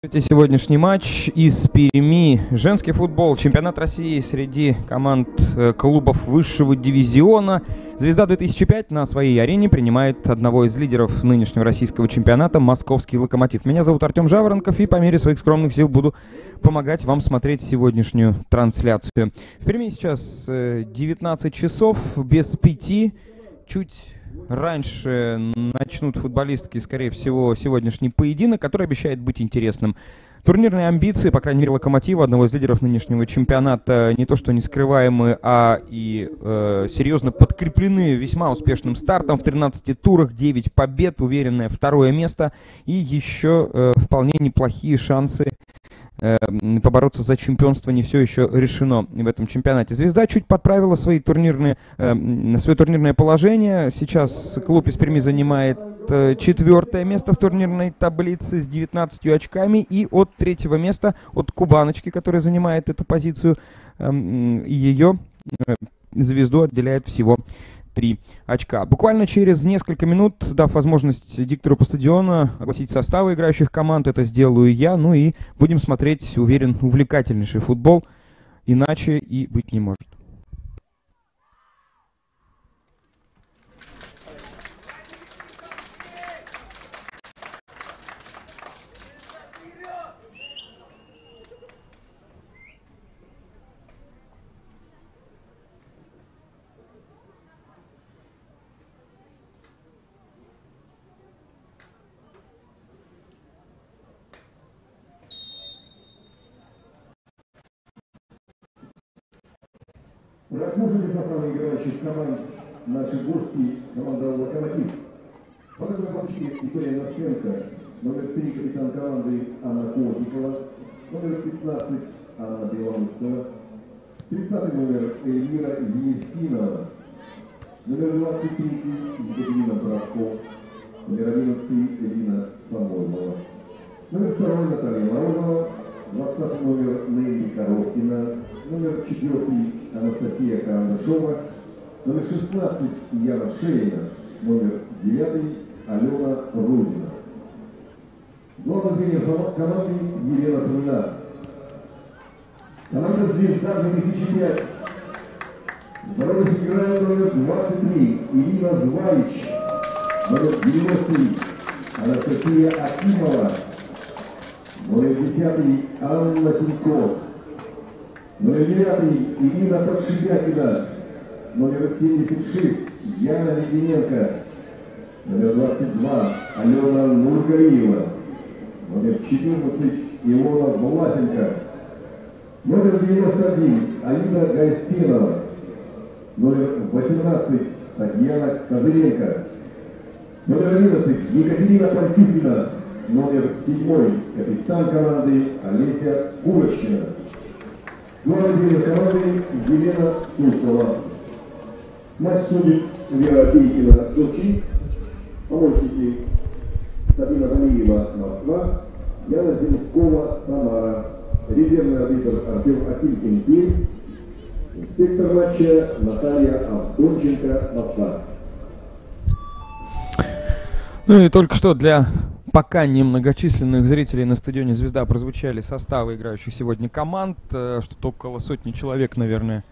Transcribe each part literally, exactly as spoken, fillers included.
Сегодняшний матч из Перми. Женский футбол. Чемпионат России среди команд э, клубов высшего дивизиона. «Звезда две тысячи пять» на своей арене принимает одного из лидеров нынешнего российского чемпионата — московский «Локомотив». Меня зовут Артем Жаворонков, и по мере своих скромных сил буду помогать вам смотреть сегодняшнюю трансляцию. В Перми сейчас э, девятнадцать часов без пяти. Чуть раньше начнут футболистки, скорее всего, сегодняшний поединок, который обещает быть интересным. Турнирные амбиции, по крайней мере, «Локомотива», одного из лидеров нынешнего чемпионата, не то что нескрываемы, а и э, серьезно подкреплены весьма успешным стартом. В тринадцати турах девять побед, уверенное второе место и еще э, вполне неплохие шансы побороться за чемпионство. Не все еще решено в этом чемпионате. «Звезда» чуть подправила свои турнирные, э, свое турнирное положение. Сейчас клуб из Перми занимает э, четвертое место в турнирной таблице с девятнадцатью очками. И от третьего места, от «Кубаночки», которая занимает эту позицию, э, ее э, «Звезду» отделяет всего три очка. Буквально через несколько минут, дав возможность диктору по стадиону огласить составы играющих команд, это сделаю я. Ну и будем смотреть, уверен, увлекательнейший футбол. Иначе и быть не может. Разложили составы играющих команд наши гости, команда «Локомотив». По которой площадке Виктория Насенко, номер три капитан команды Анна Кожникова, номер пятнадцать Анна Беломыцева, тридцатый номер Эльвира Зиестинова, номер двадцать три Екатерина Братко, номер одиннадцать Элина Самойлова, номер два Наталья Морозова, двадцатый номер Нелли Коровкина, номер четыре Анастасия Карандашова, номер шестнадцать Яна Шеина, номер девять Алена Рузина. Главный тренер команды Елена Фомина. Команда «Звезда» две тысячи пять. В воротах играет номер двадцать три Ирина Звалич, номер девяносто Анастасия Акимова, номер десять Анна Синько, номер девять Ирина Подшибякина, номер семьдесят шесть Яна Литвиненко, номер двадцать два Алена Нургалиева, номер четырнадцать Илона Власенко, номер девяносто один Алина Гайстенова, номер восемнадцать Татьяна Козыренко, номер одиннадцать Екатерина Пантюхина, номер семь капитан команды Олеся Курочкина. Главный тренер команды Елена Суслова. Матч судит Вера Пейкина, Сочи. Помощники: Сабина Галиева, Москва, Яна Земскова, Самара. Резервный арбитр Артем Акилькин, Пермь. Инспектор матча Наталья Авдонченко, Москва. Ну и только что для пока немногочисленных зрителей на стадионе «Звезда» прозвучали составы играющих сегодня команд. Что-то около сотни человек, наверное.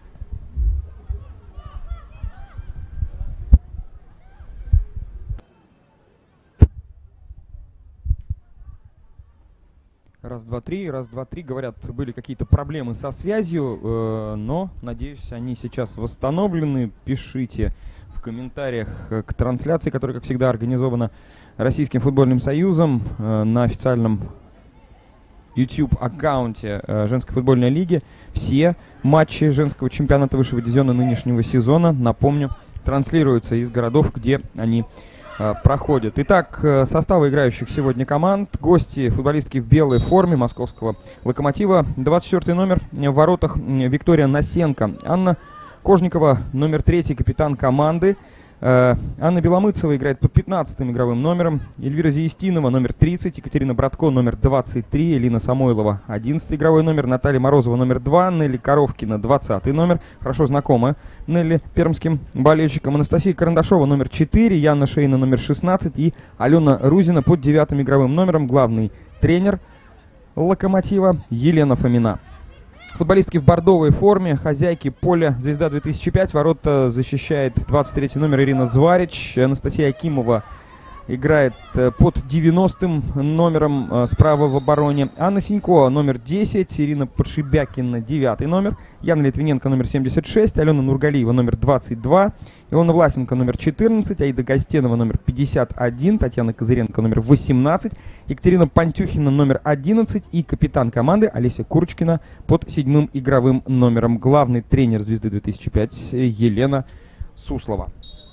Раз, два, три, раз, два, три. Говорят, были какие-то проблемы со связью, э, но, надеюсь, они сейчас восстановлены. Пишите в комментариях к трансляции, которая, как всегда, организована Российским футбольным союзом э, на официальном YouTube-аккаунте э, женской футбольной лиги. Все матчи женского чемпионата высшего дивизиона нынешнего сезона, напомню, транслируются из городов, где они э, проходят. Итак, э, составы играющих сегодня команд. Гости — футболистки в белой форме московского «Локомотива». двадцать четвёртый номер в воротах Виктория Насенко. Анна Кожникова, номер три, капитан команды. Анна Беломыцева играет под пятнадцатым игровым номером. Эльвира Зиестинова, номер тридцать. Екатерина Братко, номер двадцать три. Элина Самойлова, одиннадцатый игровой номер. Наталья Морозова, номер два. Нелли Коровкина, двадцатый номер. Хорошо знакома Нелли пермским болельщикам. Анастасия Карандашова, номер четыре. Яна Шейна, номер шестнадцать. И Алена Рузина под девятым игровым номером. Главный тренер «Локомотива» Елена Фомина. Футболистки в бордовой форме, хозяйки поля «Звезда две тысячи пять». Ворота защищает двадцать третий номер Ирина Зварич. Анастасия Акимова играет под девяностым номером справа в обороне. Анна Синько номер десять, Ирина Подшибякина девятый номер, Яна Литвиненко номер семьдесят шесть, Алена Нургалиева номер двадцать два, Илона Власенко номер четырнадцать, Аида Гостенова номер пятьдесят один, Татьяна Козыренко номер восемнадцать, Екатерина Пантюхина номер одиннадцать и капитан команды Олеся Курочкина под седьмым игровым номером. Главный тренер «Звезды две тысячи пять» Елена Суслова.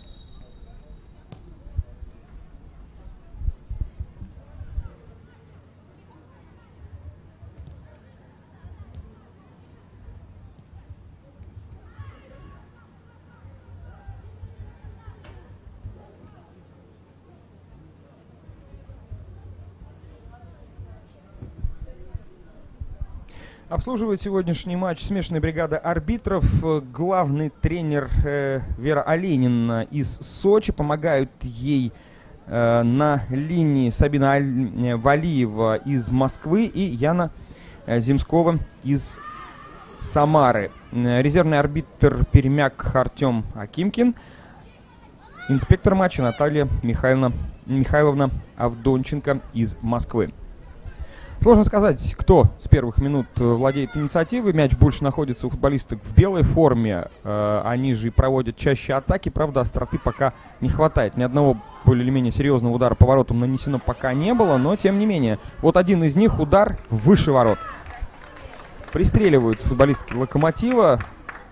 Обслуживает сегодняшний матч смешанная бригада арбитров. Главный тренер э, Вера Оленина из Сочи. Помогают ей э, на линии Сабина Аль- Валиева из Москвы и Яна э, Земскова из Самары. Резервный арбитр Пермяк Артем Акимкин. Инспектор матча Наталья Михайловна, Михайловна Авдонченко из Москвы. Сложно сказать, кто с первых минут владеет инициативой. Мяч больше находится у футболисток в белой форме. Э, они же проводят чаще атаки. Правда, остроты пока не хватает. Ни одного более или менее серьезного удара по воротам нанесено пока не было. Но, тем не менее, вот один из них — удар выше ворот. Пристреливаются футболистки «Локомотива».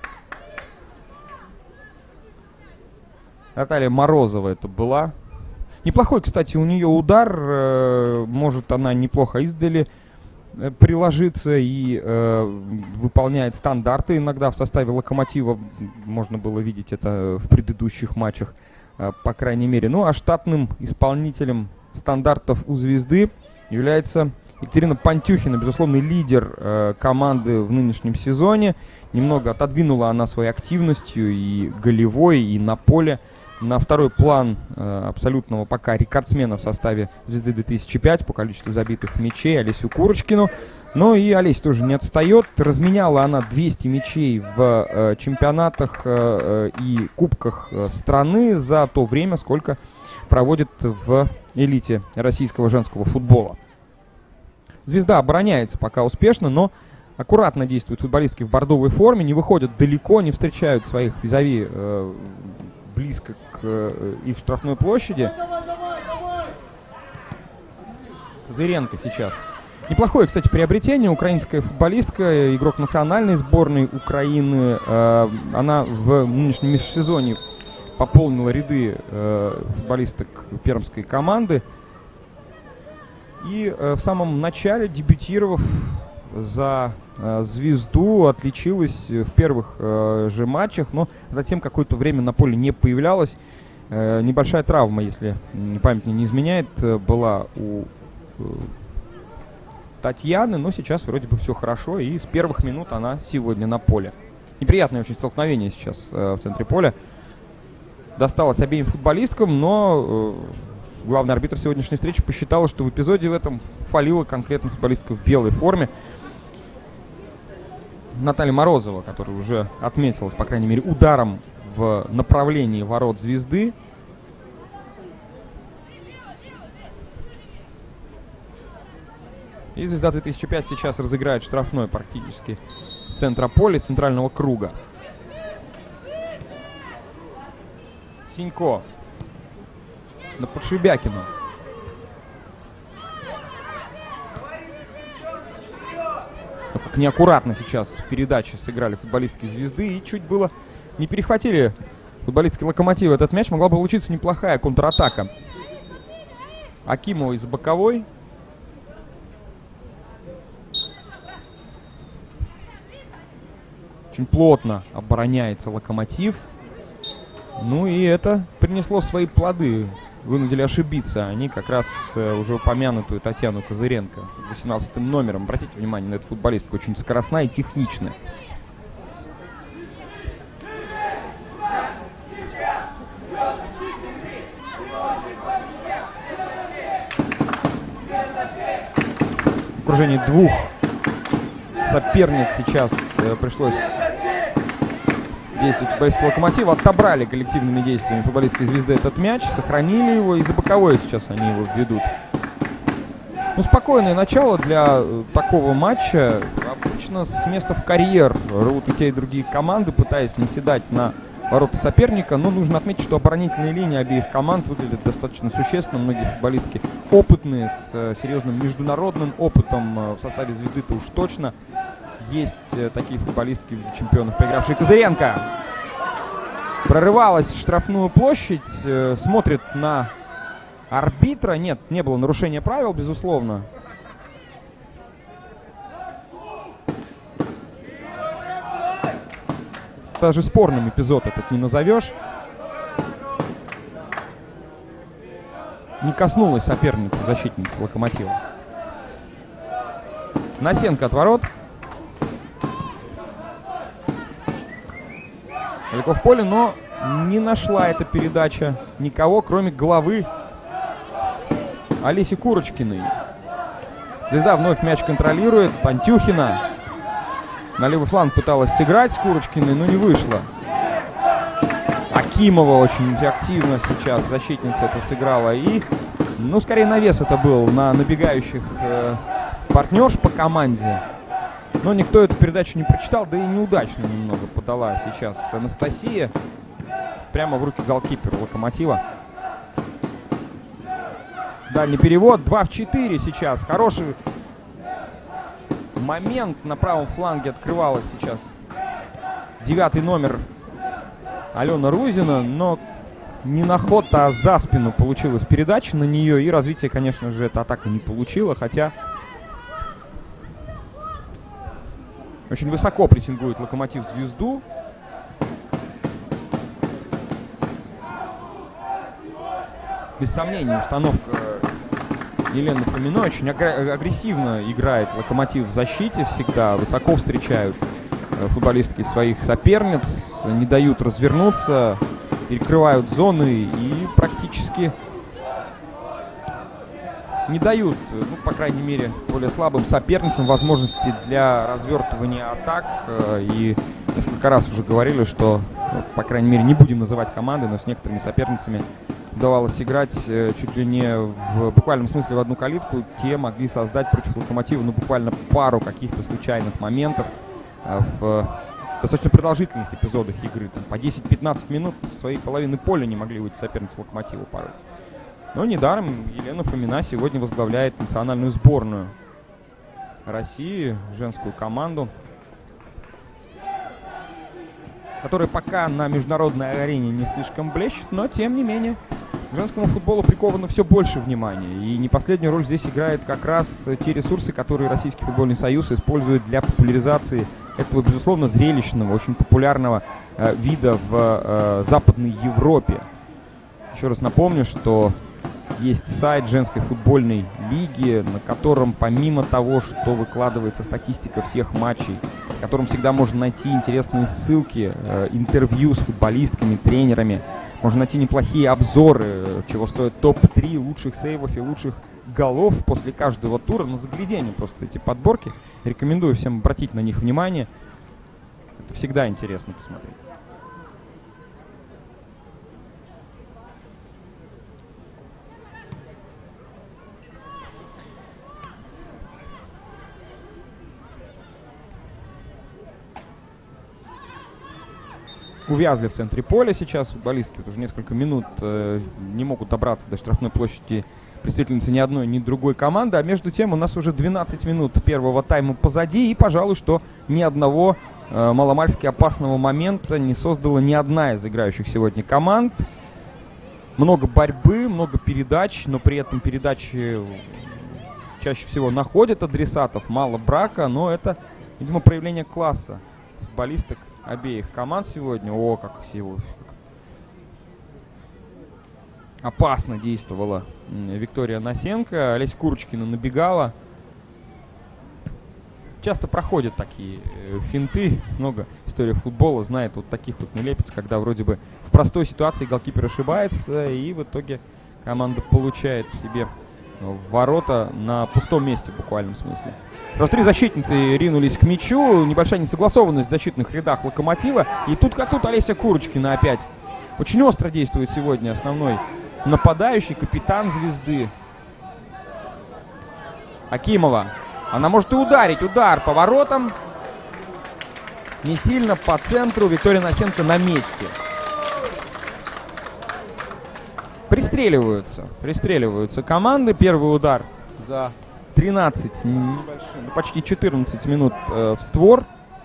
Наталья Морозова это была. Неплохой, кстати, у нее удар. Э, может, она неплохо издали э, приложиться и э, выполняет стандарты. Иногда в составе «Локомотива» можно было видеть это в предыдущих матчах, э, по крайней мере. Ну, а штатным исполнителем стандартов у «Звезды» является Екатерина Пантюхина, безусловный лидер э, команды в нынешнем сезоне. Немного отодвинула она своей активностью и голевой, и на поле на второй план э, абсолютного пока рекордсмена в составе «Звезды две тысячи пять» по количеству забитых мячей Олесю Курочкину. Но и Олеся тоже не отстает. Разменяла она двести мячей в э, чемпионатах э, и кубках э, страны за то время, сколько проводит в элите российского женского футбола. «Звезда» обороняется пока успешно, но аккуратно действуют футболистки в бордовой форме, не выходят далеко, не встречают своих визави э, близко к э, их штрафной площади. Козыренко сейчас. Неплохое, кстати, приобретение. Украинская футболистка, игрок национальной сборной Украины. Э, она в нынешнем межсезонье пополнила ряды э, футболисток пермской команды. И э, в самом начале, дебютировав за э, «Звезду», отличилась в первых э, же матчах, но затем какое-то время на поле не появлялась. Э, небольшая травма, если память мне не изменяет, была у э, Татьяны, но сейчас вроде бы все хорошо, и с первых минут она сегодня на поле. Неприятное очень столкновение сейчас э, в центре поля. Досталось обеим футболисткам, но э, главный арбитр сегодняшней встречи посчитала, что в эпизоде в этом фалила конкретно футболистка в белой форме. Наталья Морозова, которая уже отметилась, по крайней мере, ударом в направлении ворот «Звезды». И «Звезда две тысячи пять» сейчас разыграет штрафной практически с центра поля, центрального круга. Синько на Подшибякину. Но как неаккуратно сейчас в передаче сыграли футболистки «Звезды» и чуть было не перехватили футболистки «Локомотива» этот мяч. Могла бы получиться неплохая контратака. Акимова из боковой. Очень плотно обороняется «Локомотив». Ну и это принесло свои плоды. Вынудили ошибиться они как раз э, уже упомянутую Татьяну Козыренко восемнадцатым номером. Обратите внимание на эту футболистку. Очень скоростная и техничная. окружении двух соперниц сейчас э, пришлось действовать футболистки Локомотива. Отобрали коллективными действиями футболистской звезды этот мяч, сохранили его, и за боковой сейчас они его введут. Ну, спокойное начало для э, такого матча. Обычно с места в карьер рвут и те, и другие команды, пытаясь наседать на ворота соперника. Но нужно отметить, что оборонительные линии обеих команд выглядят достаточно существенно. Многие футболистки опытные, с э, серьезным международным опытом. Э, в составе звезды-то уж точно есть э, такие футболистки, чемпионов, поигравшие. Козыренко прорывалась в штрафную площадь, э, смотрит на арбитра. Нет, не было нарушения правил, безусловно. Даже спорным эпизод этот не назовешь. Не коснулась соперницы, защитницы Локомотива. Насенко от ворот. Далеко в поле, но не нашла эта передача никого, кроме головы Олеси Курочкиной. Звезда вновь мяч контролирует. Пантюхина на левый фланг пыталась сыграть с Курочкиной, но не вышло. Акимова очень активно сейчас защитница это сыграла. И, ну, скорее навес это был на набегающих э, партнерш по команде. Но никто эту передачу не прочитал, да и неудачно немного подала сейчас Анастасия. Прямо в руки голкипера Локомотива. Дальний перевод. два в четыре сейчас. Хороший момент на правом фланге открывалась сейчас девятый номер Алена Рузина, но не на ход, а за спину получилась передача на нее, и развитие, конечно же, эта атака не получила, хотя очень высоко прессингует Локомотив звезду. Без сомнения, установка Елены Фоминой. Очень агрессивно играет Локомотив в защите всегда. Высоко встречают футболистки своих соперниц, не дают развернуться, перекрывают зоны и практически не дают, ну, по крайней мере, более слабым соперницам возможности для развертывания атак. И несколько раз уже говорили, что, ну, по крайней мере, не будем называть команды, но с некоторыми соперницами удавалось играть э, чуть ли не в буквальном смысле в одну калитку. Те могли создать против Локомотива, ну, буквально пару каких-то случайных моментов э, в э, достаточно продолжительных эпизодах игры. Там, по десять-пятнадцать минут со своей половины поля не могли выйти соперницы Локомотива порой. Но недаром Елена Фомина сегодня возглавляет национальную сборную России, женскую команду, которая пока на международной арене не слишком блещет, но тем не менее к женскому футболу приковано все больше внимания. И не последнюю роль здесь играет как раз те ресурсы, которые Российский футбольный союз использует для популяризации этого, безусловно, зрелищного, очень популярного э, вида в э, Западной Европе. Еще раз напомню, что есть сайт женской футбольной лиги, на котором помимо того, что выкладывается статистика всех матчей, в котором всегда можно найти интересные ссылки, э, интервью с футболистками, тренерами, можно найти неплохие обзоры, чего стоят топ три лучших сейвов и лучших голов после каждого тура. На заглядение просто эти подборки. Рекомендую всем обратить на них внимание. Это всегда интересно посмотреть. Увязли в центре поля сейчас футболистки. Вот уже несколько минут э, не могут добраться до штрафной площади представительницы ни одной, ни другой команды. А между тем у нас уже двенадцать минут первого тайма позади. И, пожалуй, что ни одного э, маломальски опасного момента не создала ни одна из играющих сегодня команд. Много борьбы, много передач, но при этом передачи чаще всего находят адресатов. Мало брака, но это, видимо, проявление класса футболисток обеих команд сегодня. О, как всего опасно действовала Виктория Насенко. Олеся Курочкина набегала. Часто проходят такие э, финты. Много историй футбола знает вот таких вот нелепиц, когда вроде бы в простой ситуации голкипер ошибается, и в итоге команда получает себе в ворота на пустом месте в буквальном смысле. Просто три защитницы ринулись к мячу, небольшая несогласованность в защитных рядах Локомотива. И тут как тут Олеся Курочкина опять. Очень остро действует сегодня основной нападающий, капитан «Звезды». Акимова. Она может и ударить. Удар по воротам. Не сильно, по центру. Виктория Носенко на месте. Пристреливаются. Пристреливаются команды. Первый удар за тринадцать, небольшим, почти четырнадцать минут э, в створ.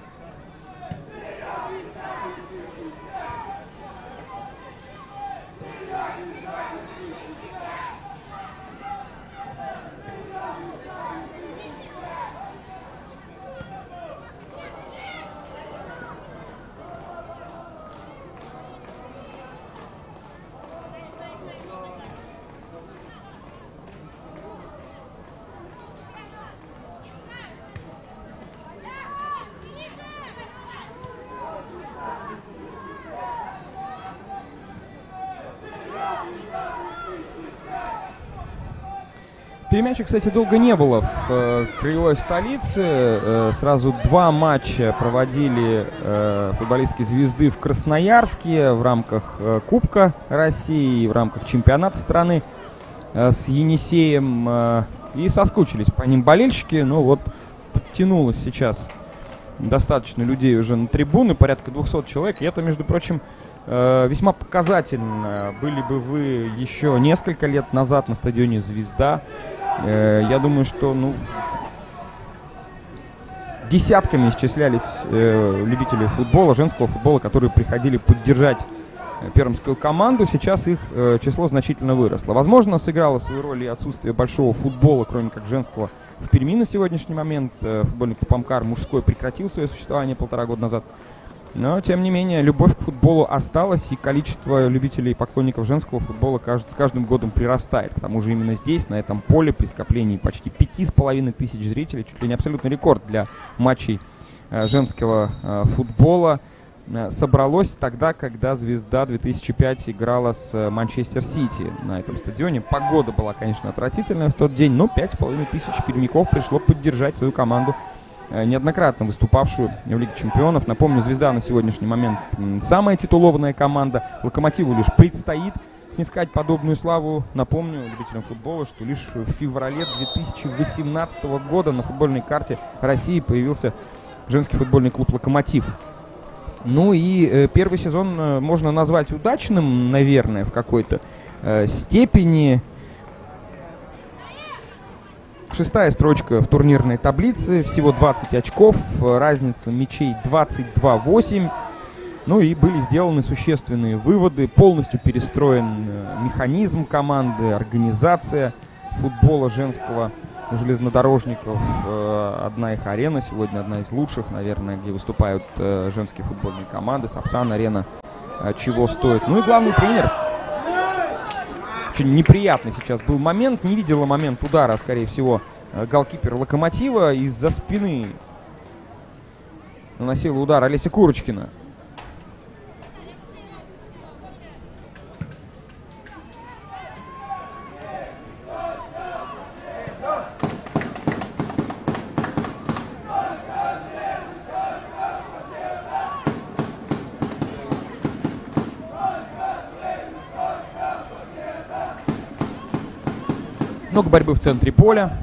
Перемячек, кстати, долго не было в э, краевой столице. Э, сразу два матча проводили э, футболистки «Звезды» в Красноярске в рамках э, Кубка России, в рамках чемпионата страны э, с Енисеем. Э, и соскучились по ним болельщики. Ну вот, подтянулось сейчас достаточно людей уже на трибуны, порядка двухсот человек. И это, между прочим, э, весьма показательно. Были бы вы еще несколько лет назад на стадионе «Звезда», я думаю, что ну, десятками исчислялись э, любители футбола, женского футбола, которые приходили поддержать э, пермскую команду. Сейчас их э, число значительно выросло. Возможно, сыграло свою роль и отсутствие большого футбола, кроме как женского, в Перми на сегодняшний момент. Э, футбольный клуб «Амкар» мужской прекратил свое существование полтора года назад. Но, тем не менее, любовь к футболу осталась, и количество любителей и поклонников женского футбола кажется, с каждым годом прирастает. К тому же именно здесь, на этом поле, при скоплении почти пяти с половиной тысяч зрителей, чуть ли не абсолютный рекорд для матчей э, женского э, футбола, э, собралось тогда, когда «Звезда» две тысячи пять играла с э, «Манчестер Сити» на этом стадионе. Погода была, конечно, отвратительная в тот день, но пять с половиной тысяч пермяков пришло поддержать свою команду, неоднократно выступавшую в Лиге чемпионов. Напомню, «Звезда» на сегодняшний момент самая титулованная команда. «Локомотиву» лишь предстоит снискать подобную славу. Напомню любителям футбола, что лишь в феврале две тысячи восемнадцатого года на футбольной карте России появился женский футбольный клуб «Локомотив». Ну и э, первый сезон э, можно назвать удачным, наверное, в какой-то э, степени. Шестая строчка в турнирной таблице, всего двадцать очков, разница мячей двадцать два восемь. Ну и были сделаны существенные выводы, полностью перестроен механизм команды, организация футбола женского у железнодорожников. Одна их арена сегодня, одна из лучших, наверное, где выступают женские футбольные команды. Сапсан-арена чего стоит. Ну и главный тренер. Очень неприятный сейчас был момент. Не видела момент удара, скорее всего, голкипер «Локомотива». Из-за спины наносила удар Олеся Курочкина. Много борьбы в центре поля.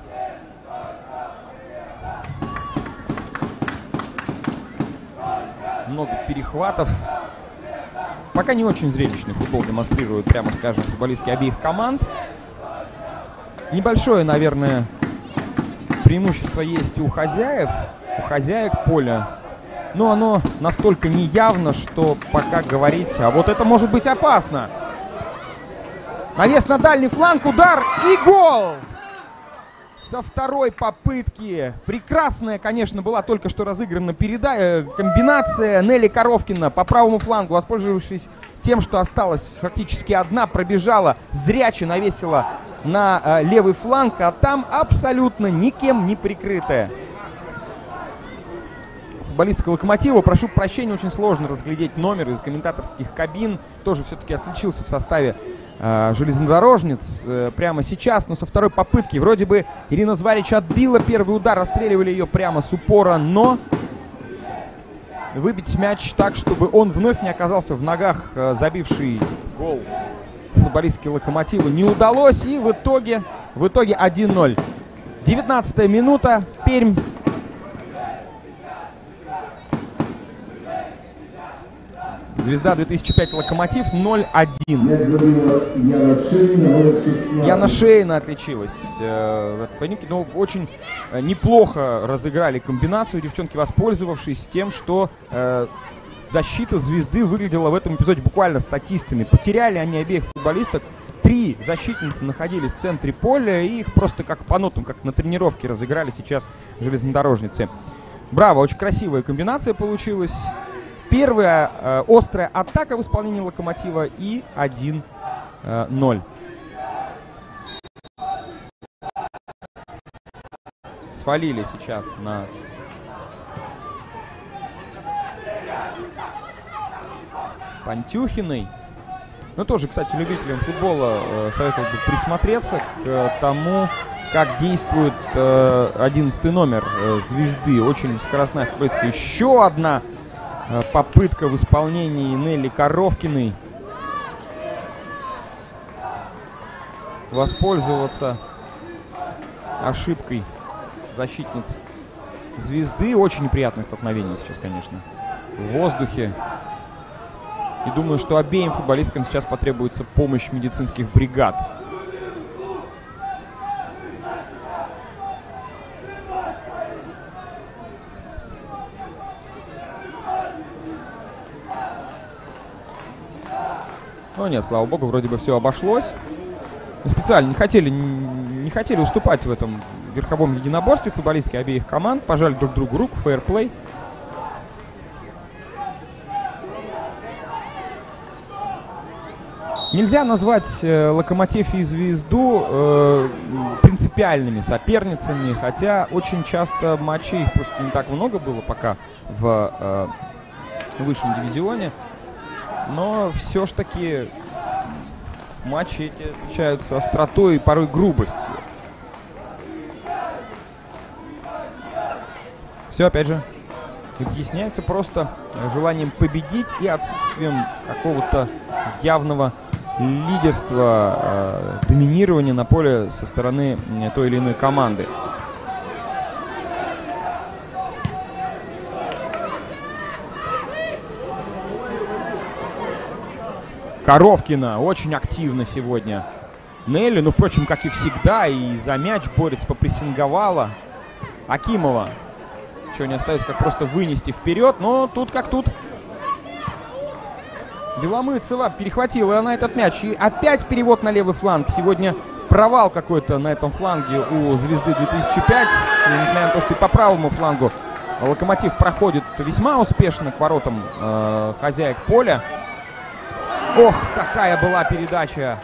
Много перехватов. Пока не очень зрелищный футбол демонстрируют, прямо скажем, футболистки обеих команд. Небольшое, наверное, преимущество есть у хозяев, у хозяек поля. Но оно настолько неявно, что пока говорить, а вот это может быть опасно. Навес на дальний фланг, удар и гол! Со второй попытки. Прекрасная, конечно, была только что разыграна переда... э, комбинация. Нелли Коровкина по правому флангу, воспользовавшись тем, что осталась фактически одна, пробежала, зряче навесила на э, левый фланг, а там абсолютно никем не прикрытая футболистка «Локомотива». Прошу прощения, очень сложно разглядеть номер из комментаторских кабин. Тоже все-таки отличился в составе э, железнодорожниц э, прямо сейчас, но со второй попытки. Вроде бы Ирина Зварич отбила первый удар, расстреливали ее прямо с упора, но выбить мяч так, чтобы он вновь не оказался в ногах э, забивший гол футболистки Локомотива, не удалось. И в итоге, в итоге один ноль. девятнадцатая минута. Пермь. Звезда две тысячи пять, Локомотив ноль один. Яна Шейна, номер шестнадцать. Яна Шейна отличилась э, в этой поединке, но очень э, неплохо разыграли комбинацию девчонки, воспользовавшись тем, что э, защита Звезды выглядела в этом эпизоде буквально статистами. Потеряли они обеих футболисток. Три защитницы находились в центре поля, и их просто как по нотам, как на тренировке разыграли сейчас железнодорожницы. Браво, очень красивая комбинация получилась. Первая э, острая атака в исполнении Локомотива и один ноль. Свалили сейчас на Пантюхиной. Ну, тоже, кстати, любителям футбола э, советую бы присмотреться к э, тому, как действует э, одиннадцатый номер э, Звезды. Очень скоростная футболистка. Еще одна э, попытка в исполнении Нелли Коровкиной воспользоваться ошибкой защитниц Звезды. Очень неприятное столкновение сейчас, конечно, в воздухе. И думаю, что обеим футболисткам сейчас потребуется помощь медицинских бригад. Ну нет, слава богу, вроде бы все обошлось. Специально не хотели, не хотели уступать в этом верховом единоборстве футболистки обеих команд. Пожали друг другу руку, фейерплей. Нельзя назвать э, Локомотив и Звезду э, принципиальными соперницами, хотя очень часто матчей, просто не так много было пока в э, высшем дивизионе, но все ж таки матчи эти отличаются остротой и порой грубостью. Все, опять же, объясняется просто желанием победить и отсутствием какого-то явного лидерства, э, доминирования на поле со стороны э, той или иной команды. Коровкина очень активно сегодня. Нелли, ну, впрочем, как и всегда, и за мяч борется, попрессинговала. Акимова. Ничего не остается, как просто вынести вперед, но тут как тут. Беломыцева перехватила она этот мяч. И опять перевод на левый фланг. Сегодня провал какой-то на этом фланге у Звезды две тысячи пять. И, несмотря на то, что и по правому флангу Локомотив проходит весьма успешно к воротам э, хозяек поля. Ох, какая была передача.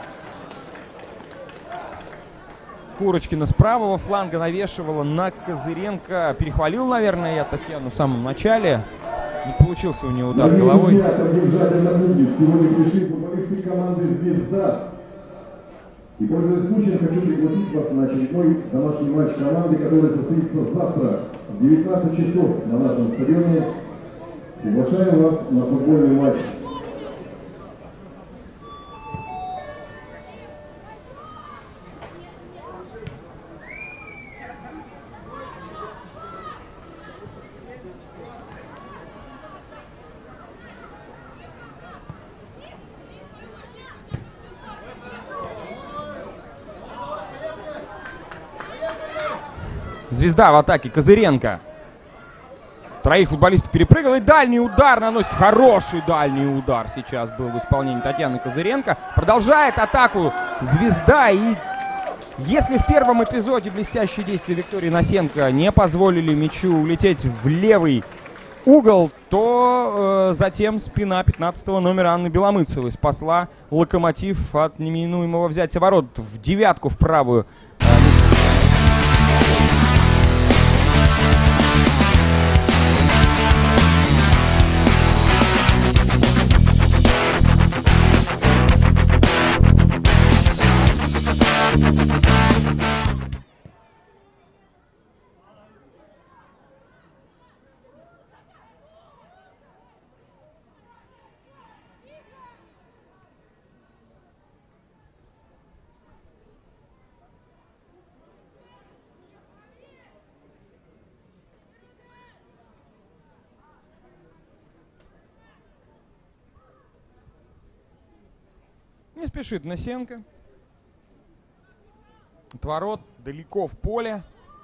Курочкина с правого фланга навешивала на Козыренко. Перехвалил, наверное, я Татьяну в самом начале. Не получился у нее удар головой. Друзья, поддержали на клубе. Сегодня пришли футболисты команды «Звезда». И, пользуясь случаем, хочу пригласить вас на очередной домашний матч команды, который состоится завтра в девятнадцать часов на нашем стадионе. Приглашаем вас на футбольный матч. Звезда в атаке. Козыренко. Троих футболистов перепрыгал. И дальний удар наносит. Хороший дальний удар сейчас был в исполнении Татьяны Козыренко. Продолжает атаку Звезда. И если в первом эпизоде блестящие действия Виктории Носенко не позволили мячу улететь в левый угол, то э, затем спина пятнадцатого номера Анны Беломыцевой спасла Локомотив от неминуемого взятия ворот в девятку в правую. Не спешит Насенко. От ворот, далеко в поле.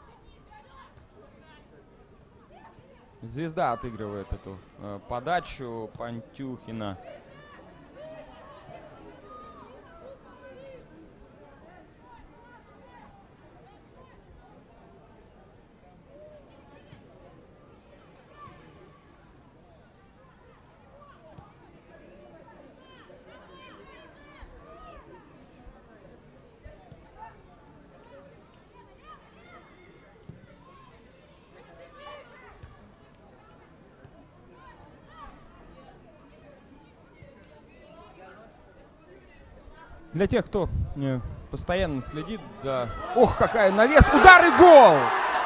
Звезда отыгрывает эту э, подачу Пантюхина. Для тех, кто э, постоянно следит, да. Ох, какая навес! Удар и гол!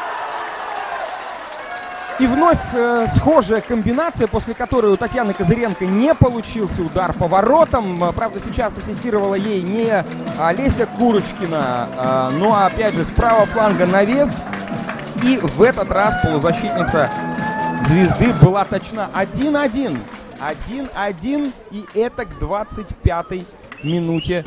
И вновь э, схожая комбинация, после которой у Татьяны Козыренко не получился удар по воротам. Правда, сейчас ассистировала ей не Олеся Курочкина, э, но опять же с правого фланга навес. И в этот раз полузащитница Звезды была точна. один один. один один. И это к двадцать пятой минуте.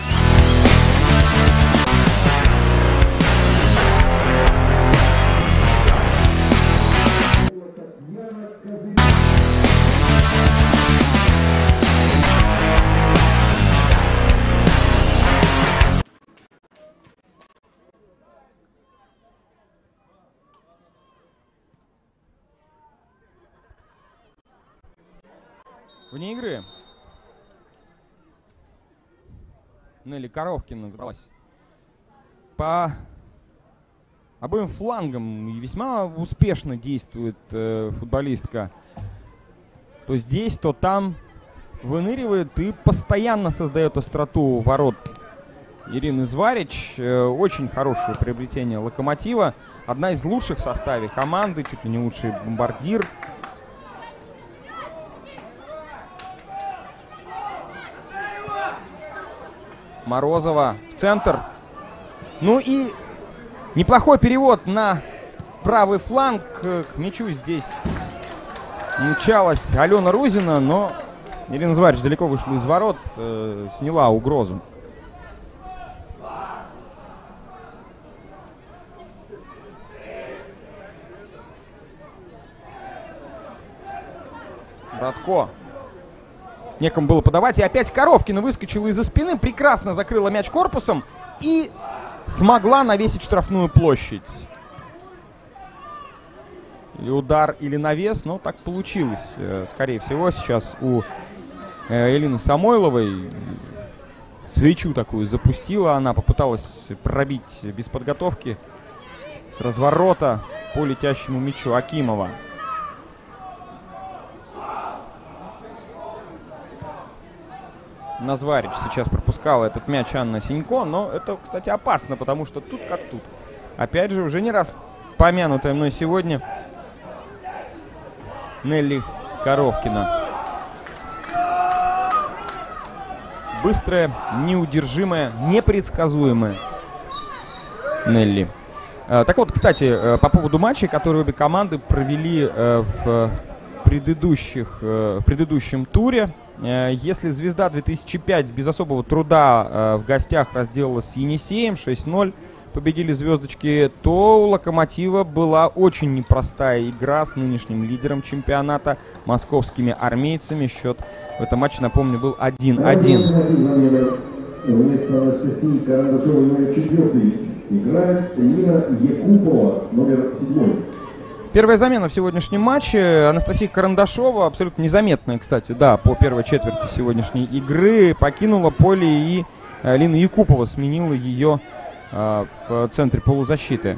Вне игры. Нелли Коровкина забралась по обоим флангам и весьма успешно действует э, футболистка. То здесь, то там выныривает и постоянно создает остроту ворот Ирины Зварич. Э, очень хорошее приобретение Локомотива. Одна из лучших в составе команды, чуть ли не лучший бомбардир. Морозова в центр. Ну и неплохой перевод на правый фланг. К мячу здесь мчалась Алена Рузина, но Ирина Зварич далеко вышла из ворот, э, сняла угрозу. Братко. Некому было подавать. И опять Коровкина выскочила из-за спины, прекрасно закрыла мяч корпусом и смогла навесить штрафную площадь. Или удар, или навес, но так получилось. Скорее всего, сейчас у Элины Самойловой свечу такую запустила. Она попыталась пробить без подготовки с разворота по летящему мячу Акимова. Назварич сейчас пропускала этот мяч Анна Синько, но это, кстати, опасно, потому что тут как тут. Опять же, уже не раз помянутая мной сегодня Нелли Коровкина. Быстрая, неудержимая, непредсказуемая Нелли. А, так вот, кстати, по поводу матчей, которые обе команды провели а, в, предыдущих, а, в предыдущем туре. Если «Звезда» две тысячи пять без особого труда э, в гостях разделалась с «Енисеем» шесть ноль, победили звездочки, то у «Локомотива» была очень непростая игра с нынешним лидером чемпионата московскими армейцами. Счет в этом матче, напомню, был один один. Вместо Анастасии Карандашовой номер четвертый играет Нина Якупова, номер седьмой. Первая замена в сегодняшнем матче. Анастасия Карандашова, абсолютно незаметная, кстати, да, по первой четверти сегодняшней игры, покинула поле, и э, Лина Якупова сменила ее э, в центре полузащиты.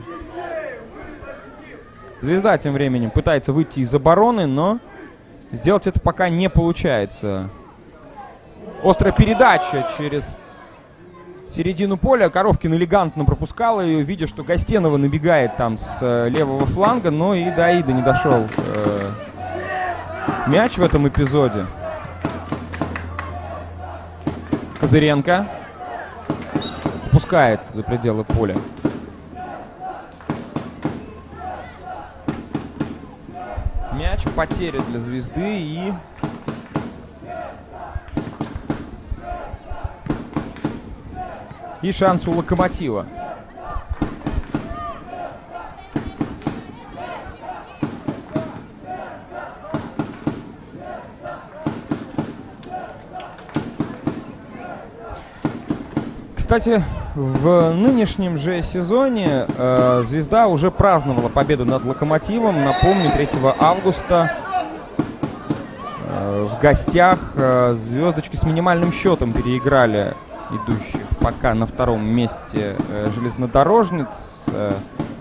«Звезда» тем временем пытается выйти из обороны, но сделать это пока не получается. Острая передача через середину поля. Коровкин элегантно пропускала ее, видя, что Гостенова набегает там с э, левого фланга, но и до Аида не дошел э, мяч в этом эпизоде. Козыренко опускает за пределы поля. Мяч потеря для «Звезды», и и шанс у Локомотива. Кстати, в нынешнем же сезоне э, «Звезда» уже праздновала победу над «Локомотивом». Напомню, третьего августа э, в гостях э, «Звездочки» с минимальным счетом переиграли идущих пока на втором месте э, «Железнодорожниц». Э,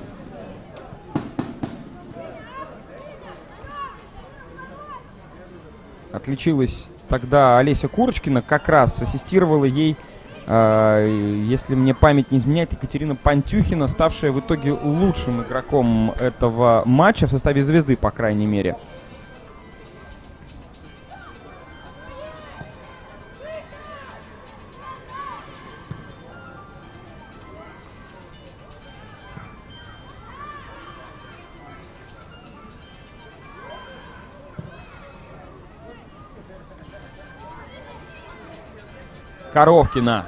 отличилась тогда Олеся Курочкина, как раз ассистировала ей, если мне память не изменяет, Екатерина Пантюхина, ставшая в итоге лучшим игроком этого матча в составе «Звезды», по крайней мере. Коровкина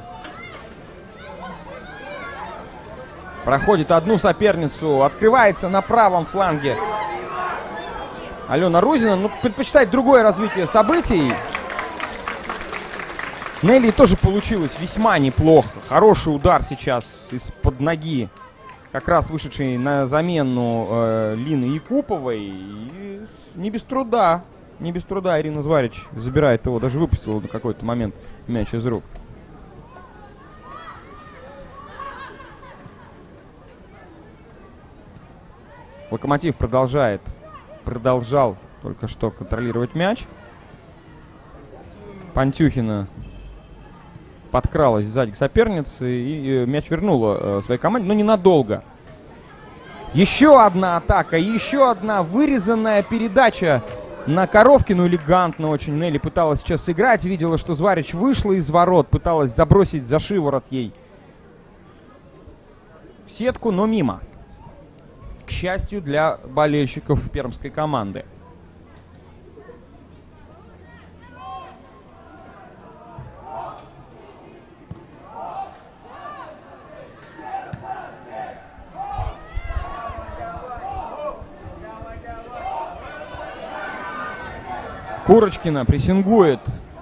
проходит одну соперницу, открывается на правом фланге Алена Рузина, но предпочитает другое развитие событий. Нелли тоже получилось весьма неплохо. Хороший удар сейчас из-под ноги, как раз вышедший на замену э, Лины Якуповой. И не без труда, не без труда Ирина Зварич забирает его, даже выпустила на какой-то момент мяч из рук. Локомотив продолжает, продолжал только что контролировать мяч. Пантюхина подкралась сзади к сопернице и, и мяч вернула э, своей команде, но ненадолго. Еще одна атака, еще одна вырезанная передача на Коровкину. Элегантно очень Нелли пыталась сейчас играть. Видела, что Зварич вышла из ворот, пыталась забросить за шиворот ей в сетку, но мимо. К счастью для болельщиков пермской команды. Курочкина прессингует.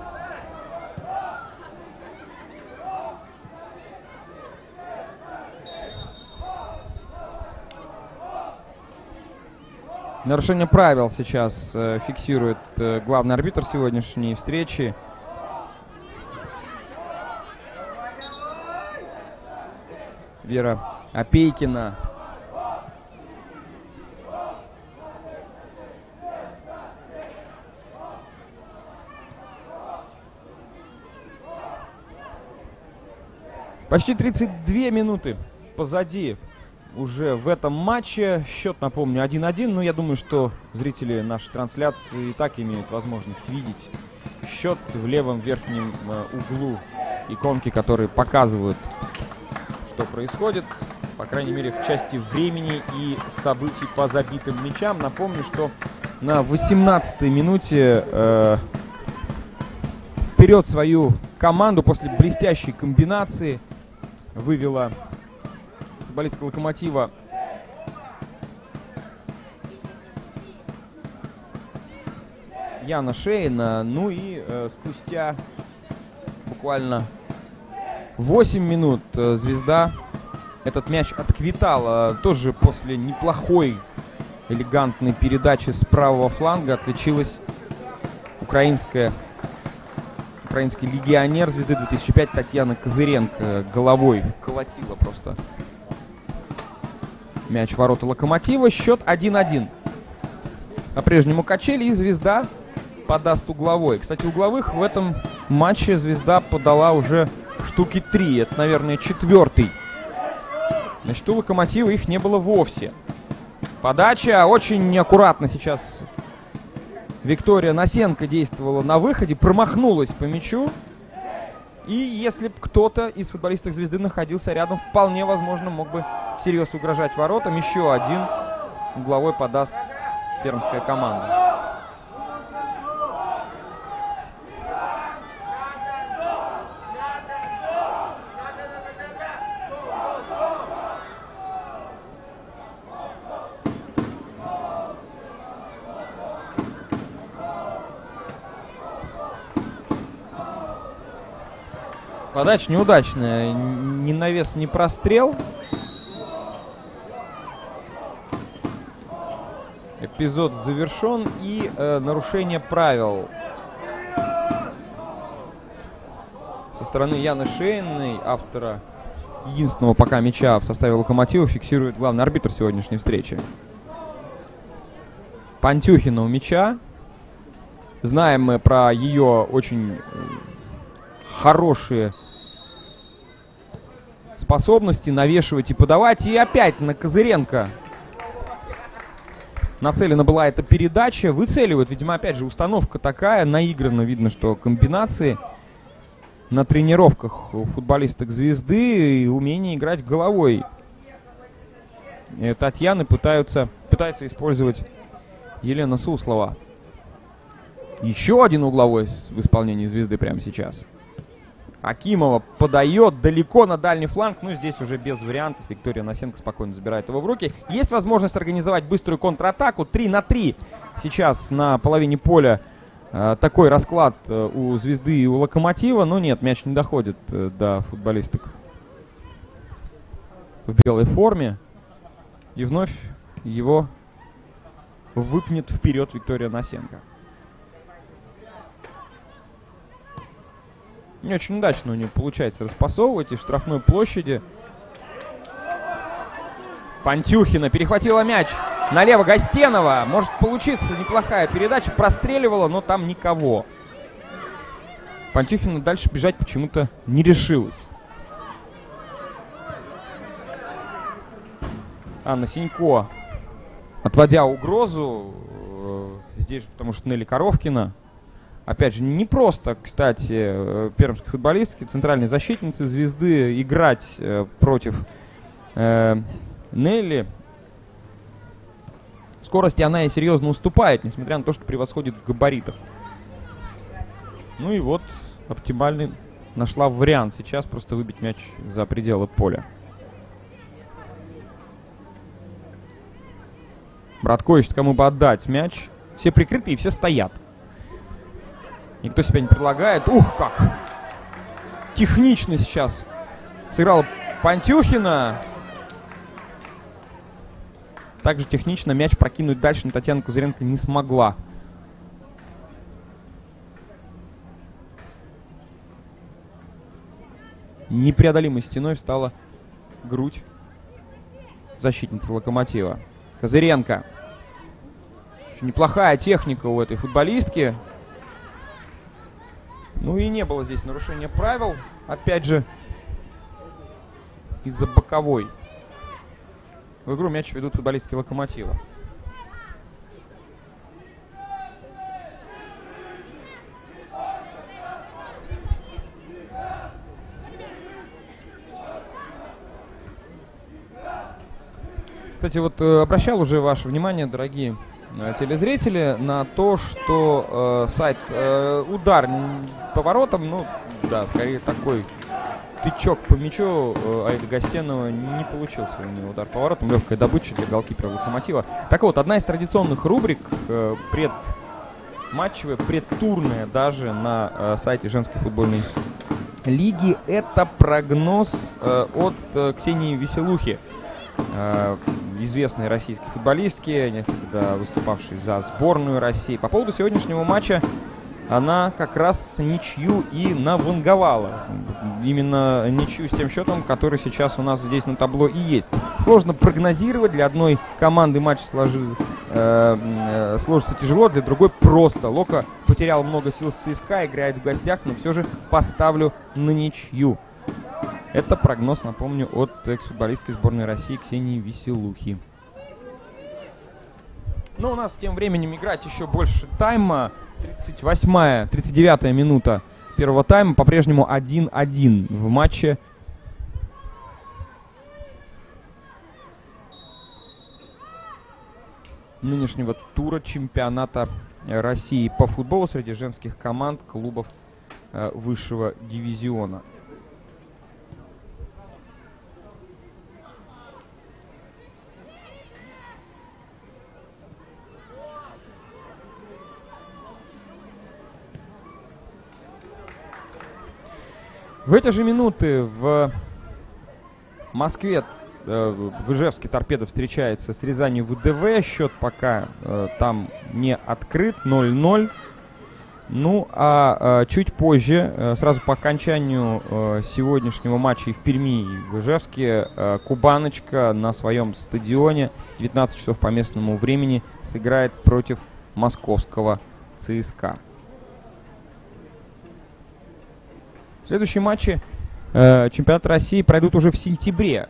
Нарушение правил сейчас э, фиксирует э, главный арбитр сегодняшней встречи. Вера Опейкина. Почти тридцать две минуты позади уже в этом матче. Счет, напомню, один один. Но я думаю, что зрители нашей трансляции и так имеют возможность видеть счет в левом верхнем э, углу иконки, которые показывают, что происходит. По крайней мере, в части времени и событий по забитым мячам. Напомню, что на восемнадцатой минуте э, вперед свою команду после блестящей комбинации вывела футболистка Локомотива Яна Шейна. Ну и э, спустя буквально восемь минут э, «Звезда» этот мяч отквитала. Тоже после неплохой элегантной передачи с правого фланга отличилась украинская украинский легионер «Звезды» две тысячи пять Татьяна Козыренко. Головой колотила просто мяч в ворота Локомотива. Счет один один. По-прежнему качели, и «Звезда» подаст угловой. Кстати, угловых в этом матче «Звезда» подала уже штуки три. Это, наверное, четвертый. Значит, у «Локомотива» их не было вовсе. Подача очень неаккуратно сейчас Виктория Насенко действовала на выходе, промахнулась по мячу. И если бы кто-то из футболистов «Звезды» находился рядом, вполне возможно, мог бы всерьез угрожать воротам. Еще один угловой подаст пермская команда. Подача неудачная. Ни навес, ни прострел. Эпизод завершен. И э, нарушение правил со стороны Яны Шейной, автора единственного пока мяча в составе «Локомотива», фиксирует главный арбитр сегодняшней встречи. Пантюхина у мяча. Знаем мы про ее очень хорошие способности навешивать и подавать. И опять на Козыренко нацелена была эта передача. Выцеливают, видимо, опять же, установка такая. Наигранно видно, что комбинации на тренировках у футболисток «Звезды» и умение играть головой. И Татьяны пытаются, пытается использовать Елена Суслова. Еще один угловой в исполнении «Звезды» прямо сейчас. Акимова подает далеко на дальний фланг. Ну, здесь уже без вариантов. Виктория Насенко спокойно забирает его в руки. Есть возможность организовать быструю контратаку. три на три. Сейчас на половине поля э, такой расклад э, у «Звезды» и у «Локомотива. Но нет, мяч не доходит э, до футболисток в белой форме. И вновь его выпнет вперед Виктория Насенко. Не очень удачно у нее получается распасовывать из штрафной площади. Пантюхина перехватила мяч. Налево Гостенова. Может получиться неплохая передача. Простреливала, но там никого. Пантюхина дальше бежать почему-то не решилась. Анна Синько, отводя угрозу, э, здесь же, потому что Нелли Коровкина. Опять же, не просто, кстати, пермской футболистки, центральной защитницы «Звезды» играть э, против э, Нелли. В скорости она и серьезно уступает, несмотря на то, что превосходит в габаритах. Ну и вот оптимальный нашла вариант сейчас просто выбить мяч за пределы поля. Братко ищет, кому бы отдать мяч. Все прикрыты и все стоят. Никто себя не предлагает. Ух, как! Технично сейчас сыграла Пантюхина. Также технично мяч прокинуть дальше, но Татьяна Козыренко не смогла. Непреодолимой стеной встала грудь защитницы «Локомотива». Козыренко. Очень неплохая техника у этой футболистки. Ну и не было здесь нарушения правил. Опять же, из-за боковой. В игру мяч ведут футболистки «Локомотива». Кстати, вот э, обращал уже ваше внимание, дорогие э, телезрители, на то, что э, сайт э, удар поворотом, ну, да, скорее такой тычок по мячу э, Аида Гостенова не получился у него удар поворотом. Легкая добыча для голкипера «Локомотива». Так вот, одна из традиционных рубрик, э, предматчевая, предтурная даже на э, сайте женской футбольной лиги, это прогноз э, от э, Ксении Веселухи, э, известной российской футболистки, некогда выступавшей за сборную России. По поводу сегодняшнего матча она как раз ничью и наванговала. Именно ничью с тем счетом, который сейчас у нас здесь на табло и есть. Сложно прогнозировать. Для одной команды матч сложи, э, э, сложится тяжело, для другой просто. Лока потерял много сил с ЦСКА, играет в гостях, но все же поставлю на ничью. Это прогноз, напомню, от экс-футболистки сборной России Ксении Веселухи. Но у нас тем временем играть еще больше тайма. тридцать восьмая, тридцать девятая минута первого тайма. По-прежнему один один в матче нынешнего тура чемпионата России по футболу среди женских команд клубов э, высшего дивизиона. В эти же минуты в Москве, э, в Ижевске Торпедо встречается с Рязанью ВДВ. Счет пока э, там не открыт, ноль ноль. Ну, а э, чуть позже, э, сразу по окончанию э, сегодняшнего матча и в Перми, и в Ижевске, э, Кубаночка на своем стадионе девятнадцать часов по местному времени сыграет против московского ЦСКА. Следующие матчи э, чемпионата России пройдут уже в сентябре.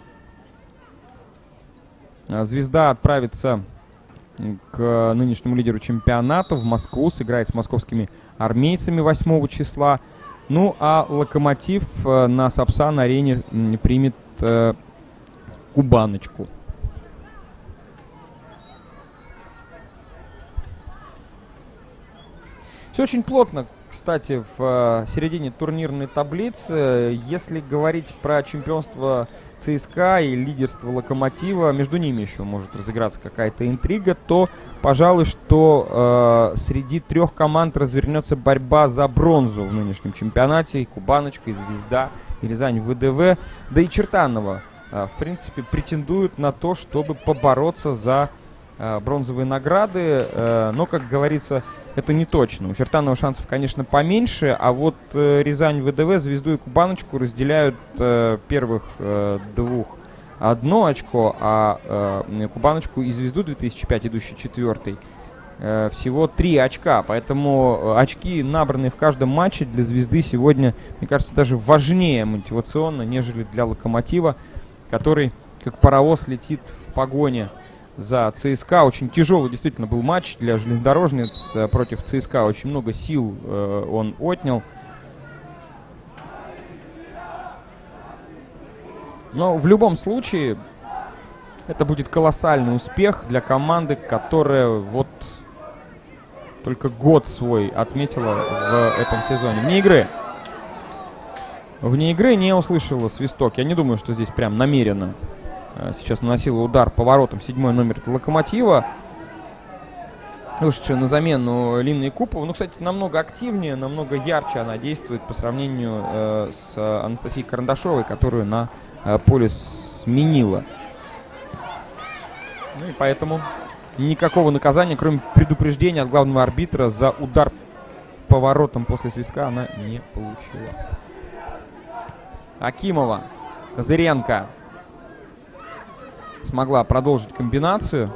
«Звезда» отправится к нынешнему лидеру чемпионата в Москву, сыграет с московскими армейцами восьмого числа. Ну а «Локомотив» э, на Сапсан-арене э, примет э, Кубаночку. Все очень плотно, кстати, в э, середине турнирной таблицы. Если говорить про чемпионство ЦСКА и лидерство «Локомотива», между ними еще может разыграться какая-то интрига, то, пожалуй, что э, среди трех команд развернется борьба за бронзу в нынешнем чемпионате. И Кубаночка, и «Звезда», и Рязань ВДВ, да и Чертаново, э, в принципе, претендуют на то, чтобы побороться за э, бронзовые награды. Э, но, как говорится, это не точно. У Чертанова шансов, конечно, поменьше, а вот э, Рязань ВДВ, Звезду и Кубаночку разделяют э, первых э, двух одно очко, а э, Кубаночку и Звезду две тысячи пять, идущий четвертый, э, всего три очка. Поэтому очки, набранные в каждом матче, для Звезды сегодня, мне кажется, даже важнее мотивационно, нежели для Локомотива, который как паровоз летит в погоне за ЦСКА. Очень тяжелый действительно был матч для железнодорожниц против ЦСКА. Очень много сил э, он отнял. Но в любом случае это будет колоссальный успех для команды, которая вот только год свой отметила в этом сезоне. Вне игры. Вне игры не услышала свисток. Я не думаю, что здесь прям намеренно сейчас наносила удар поворотом седьмой номер «Локомотива», вышедшая на замену Лина Якупова. Ну, кстати, намного активнее, намного ярче она действует по сравнению э, с Анастасией Карандашовой, которую на э, поле сменила. Ну и поэтому никакого наказания, кроме предупреждения от главного арбитра за удар поворотом после свистка, она не получила. Акимова, Козыренко смогла продолжить комбинацию.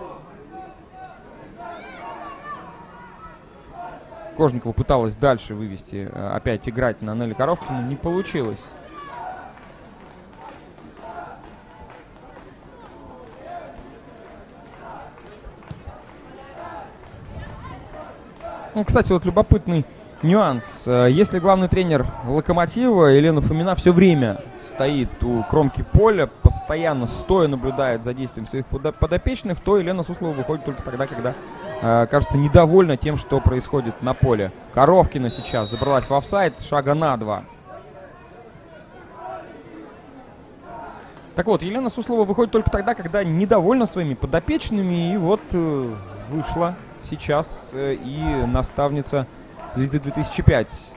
Кожникова пыталась дальше вывести, опять играть на Нелли Коровкину. Не получилось. Ну, кстати, вот любопытный нюанс. Если главный тренер «Локомотива» Елена Фомина все время стоит у кромки поля, постоянно стоя наблюдает за действием своих подопечных, то Елена Суслова выходит только тогда, когда э, кажется недовольна тем, что происходит на поле. Коровкина сейчас забралась в офсайд, шага на два. Так вот, Елена Суслова выходит только тогда, когда недовольна своими подопечными, и вот э, вышла сейчас э, и наставница «Звезды» две тысячи пять.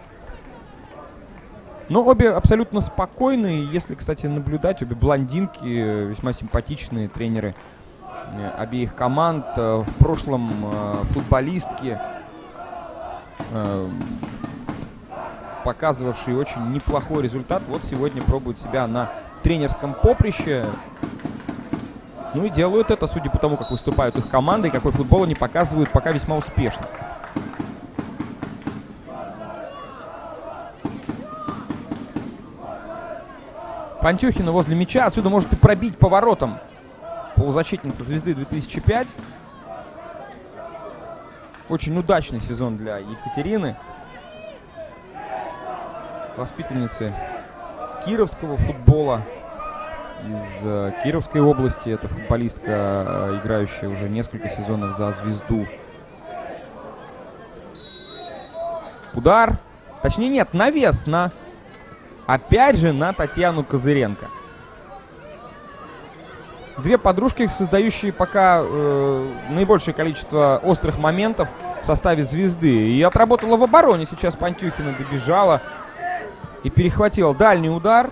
Но обе абсолютно спокойные. Если, кстати, наблюдать, обе блондинки, весьма симпатичные тренеры обеих команд. В прошлом футболистки, показывавшие очень неплохой результат, вот сегодня пробуют себя на тренерском поприще. Ну и делают это, судя по тому, как выступают их команды и какой футбол они показывают, пока весьма успешно. Пантюхина возле мяча. Отсюда может и пробить поворотом полузащитница «Звезды» две тысячи пять. Очень удачный сезон для Екатерины, воспитанницы кировского футбола из э, Кировской области. Это футболистка, э, играющая уже несколько сезонов за «Звезду». Удар. Точнее нет, навес на... Опять же на Татьяну Козыренко. Две подружки, создающие пока э, наибольшее количество острых моментов в составе «Звезды». И отработала в обороне. Сейчас Пантюхина добежала. и перехватил дальний удар.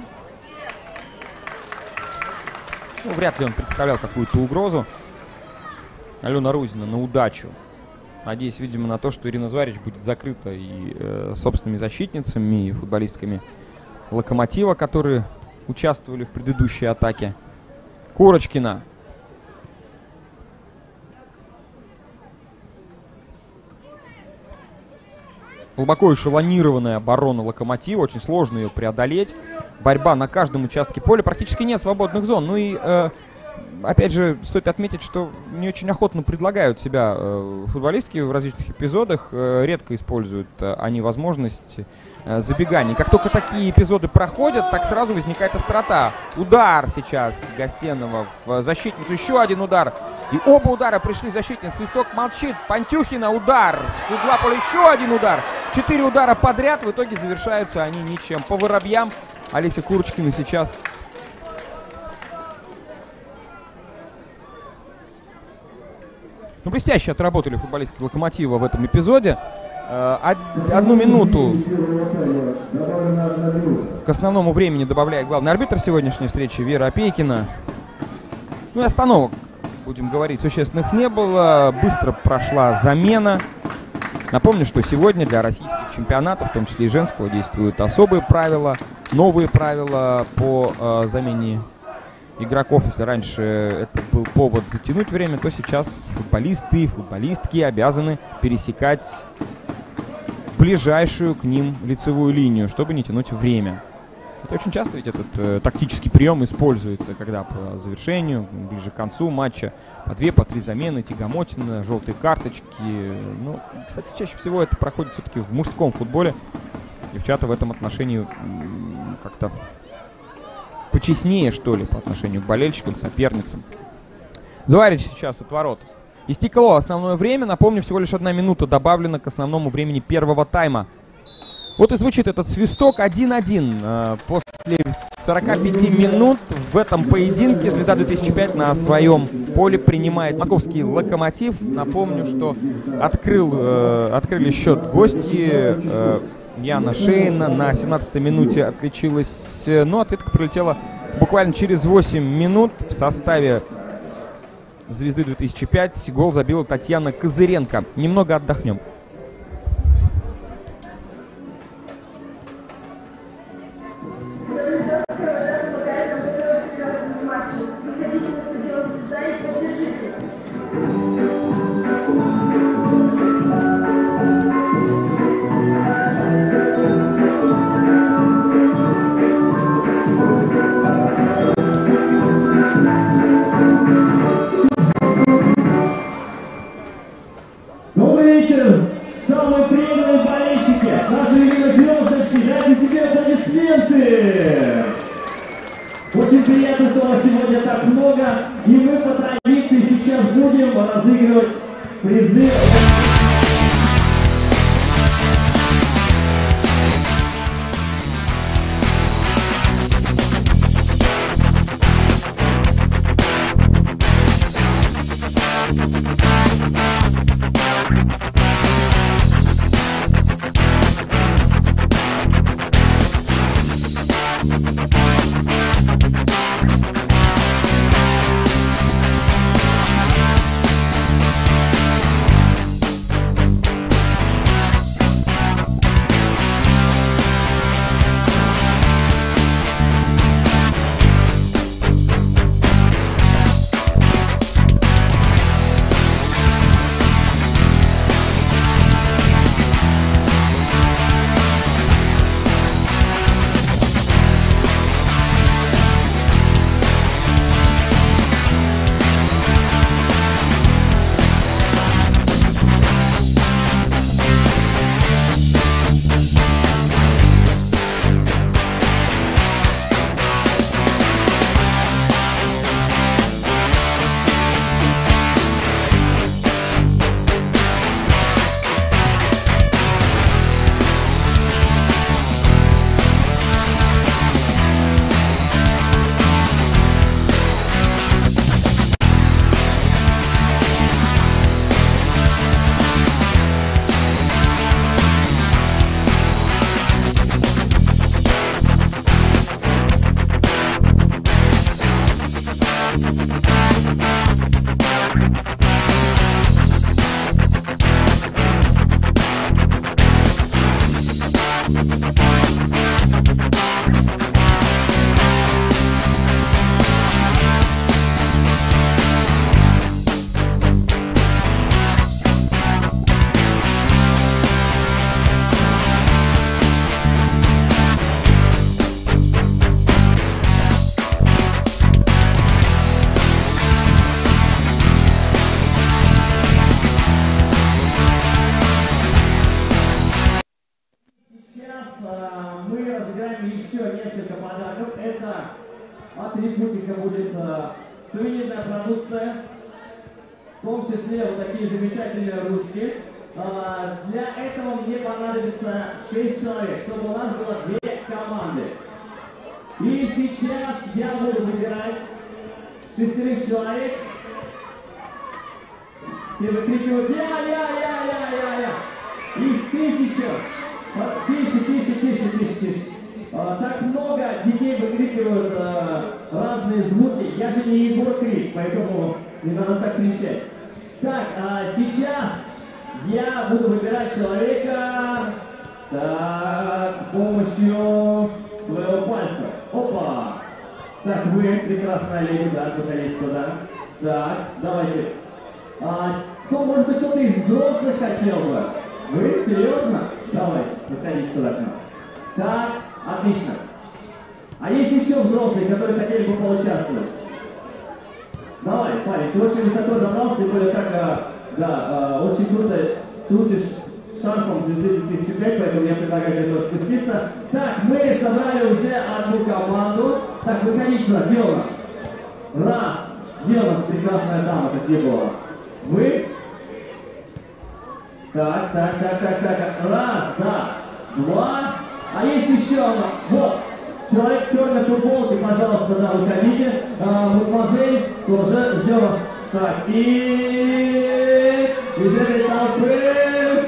Ну, вряд ли он представлял какую-то угрозу. Алена Рузина на удачу. Надеюсь, видимо, на то, что Ирина Зварич будет закрыта и э, собственными защитницами, и футболистками Локомотива, которые участвовали в предыдущей атаке. Курочкина. Глубоко эшелонированная оборона Локомотива. Очень сложно ее преодолеть. Борьба на каждом участке поля. Практически нет свободных зон. Ну и, э, опять же, стоит отметить, что не очень охотно предлагают себя э, футболистки в различных эпизодах. Э, редко используют э, они возможность э, забеганий. Как только такие эпизоды проходят, так сразу возникает острота. Удар сейчас Гостенова в защитницу. Еще один удар. И оба удара пришли в защитницу. Свисток молчит. Пантюхина удар. С угла поля еще один удар. Четыре удара подряд. В итоге завершаются они ничем. По воробьям Олеся Курочкина сейчас ну, блестяще отработали футболистки Локомотива в этом эпизоде. Э, одну минуту к основному времени добавляет главный арбитр сегодняшней встречи Вера Опейкина. Ну и остановок, будем говорить, существенных не было. Быстро прошла замена. Напомню, что сегодня для российских чемпионатов, в том числе и женского, действуют особые правила, новые правила по э, замене игроков. Если раньше это был повод затянуть время, то сейчас футболисты и футболистки обязаны пересекать ближайшую к ним лицевую линию, чтобы не тянуть время. Это очень часто ведь этот э, тактический прием используется, когда по завершению, ближе к концу матча, по две, по три замены, тягомотина, желтые карточки. Ну, кстати, чаще всего это проходит все-таки в мужском футболе. Девчата в этом отношении как-то почестнее, что ли, по отношению к болельщикам, к соперницам. Зварич сейчас от ворот. Истекло основное время. Напомню, всего лишь одна минута добавлена к основному времени первого тайма. Вот и звучит этот свисток. один-один. После сорока пяти минут в этом поединке «Звезда две тысячи пять» на своем поле принимает московский «Локомотив». Напомню, что открыл, э, открыли счет гости. Э, Яна Шейна на семнадцатой минуте отличилась. Но ответка прилетела буквально через восемь минут. В составе «Звезды две тысячи пять» гол забила Татьяна Козыренко. Немного отдохнем. Очень приятно, что вас сегодня так много, и мы по традиции сейчас будем разыгрывать призы. еще несколько подарков. Это атрибутика будет э, сувенирная продукция, в том числе вот такие замечательные ручки. Э, для этого мне понадобится шесть человек, чтобы у нас было две команды. И сейчас я буду выбирать шестерых человек. Все выкрикивают «Я, я, я, я, я, я!» Из тысячи. Тише, тише, тише, тише, тише. А, так много детей выкрикивают а, разные звуки. Я же не Егор Крик, поэтому не надо так кричать. Так, а сейчас я буду выбирать человека так, с помощью своего пальца. Опа! Так, вы, прекрасная леди, да, выходите сюда. Так, давайте. А, кто, может быть, кто-то из взрослых хотел бы? Вы? Серьезно? Давайте, выходите сюда к нам. Так, отлично. А есть еще взрослые, которые хотели бы поучаствовать? Давай, парень, ты очень высоко забрался, тем более так, а, да, а, очень круто крутишь шарфом звезды две тысячи пять, поэтому я предлагаю тебе тоже спуститься. Так, мы собрали уже одну команду. Так, выходите сюда, где у нас? Раз. Где у нас прекрасная дама, где была? Вы? Так, так, так, так, так. Раз, да. Два. А есть еще одна. Вот. Человек в черной футболке, пожалуйста, да, выходите. А, мадемуазель, тоже ждем вас. Так, и из этой толпы.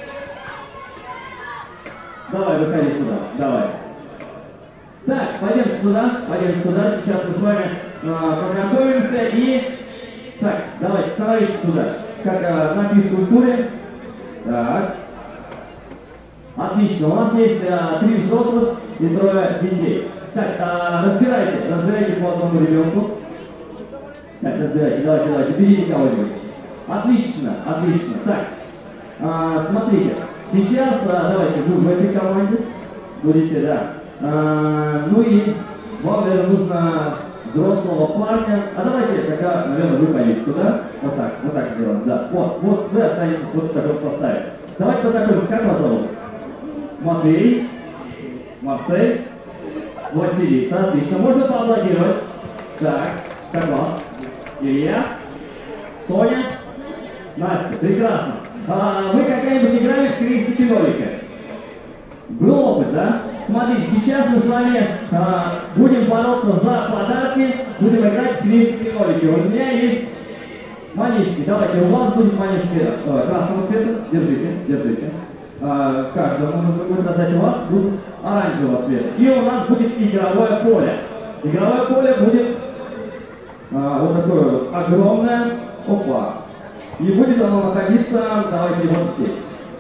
Давай, выходи сюда. Давай. Так, пойдемте сюда. Пойдемте сюда. Сейчас мы с вами а, познакомимся и... Так, давайте, становитесь сюда. Как а, на физкультуре. Так. Отлично. У нас есть а, три взрослых и трое детей. Так, а, разбирайте. Разбирайте по одному ребенку. Так, разбирайте. Давайте, давайте. Берите кого-нибудь. Отлично, отлично. Так, а, смотрите. Сейчас, а, давайте, вы в этой команде будете, да. А, ну и вам, наверное, нужно взрослого парня. А давайте, когда, наверное, вы пойдете туда. Вот так, вот так сделаем, да. Вот, вот вы останетесь вот в таком составе. Давайте познакомимся, как вас зовут? Матвей, Марсель, Василиса. Отлично, можно поаплодировать. Так, как вас? Илья, Соня, Настя. Прекрасно. А, вы когда-нибудь играли в крестики-нолика? Был опыт, да? Смотрите, сейчас мы с вами а, будем бороться за подарки, будем играть в крестики-нолики. У меня есть манишки. Давайте, у вас будет манишки э, красного цвета. Держите, держите. А, каждому нужно будет раздать. У вас будет оранжевого цвета. И у нас будет игровое поле. Игровое поле будет а, вот такое вот огромное. Опа. И будет оно находиться, давайте, вот здесь.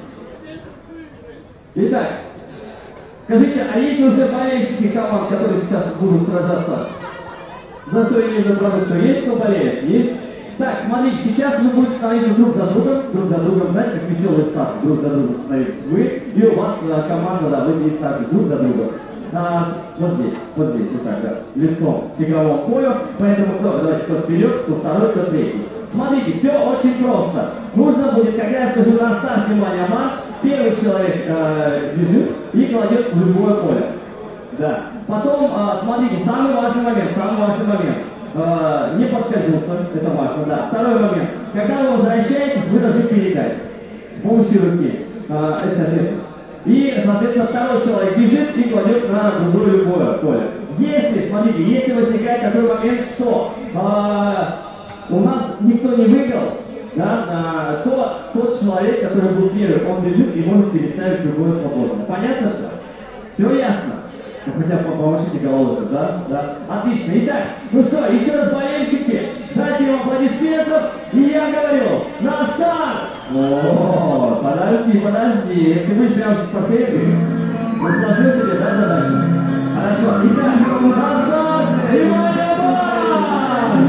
Итак, скажите, а есть уже болельщики команд, которые сейчас будут сражаться за сувенирную продукцию? Есть кто болеет? Есть? Так, смотрите, сейчас вы будете становиться друг за другом, друг за другом, знаете, как веселый старт, друг за другом становитесь вы, и у вас а, команда, да, вы здесь также друг за другом. А, вот здесь, вот здесь, вот так, да, лицом к игровому полю, поэтому кто, давайте, кто вперед, кто второй, кто третий. Смотрите, все очень просто. Нужно будет, когда я скажу на старт, внимание, марш, первый человек э, бежит и кладет в любое поле. Да. Потом, э, смотрите, самый важный момент, самый важный момент. Э, не подскользнуться, это важно, да. Второй момент. Когда вы возвращаетесь, вы должны передать с помощью руки. Э, эстафету. И, соответственно, второй человек бежит и кладет на другое любое поле. Если, смотрите, если возникает такой момент, что э, у нас никто не выиграл, да, а, то тот человек, который был первый, он бежит и может переставить другое свободно. Понятно все? Все ясно? Ну хотя бы помашите головой, да? Да. Отлично. Итак, ну что, еще раз, болельщики, дайте им аплодисментов, и я говорю, на старт! О, подожди, подожди, ты будешь прямо в портфеле? Ну сложи себе, да, задачу? Хорошо. Итак, на старт! Внимание, марш!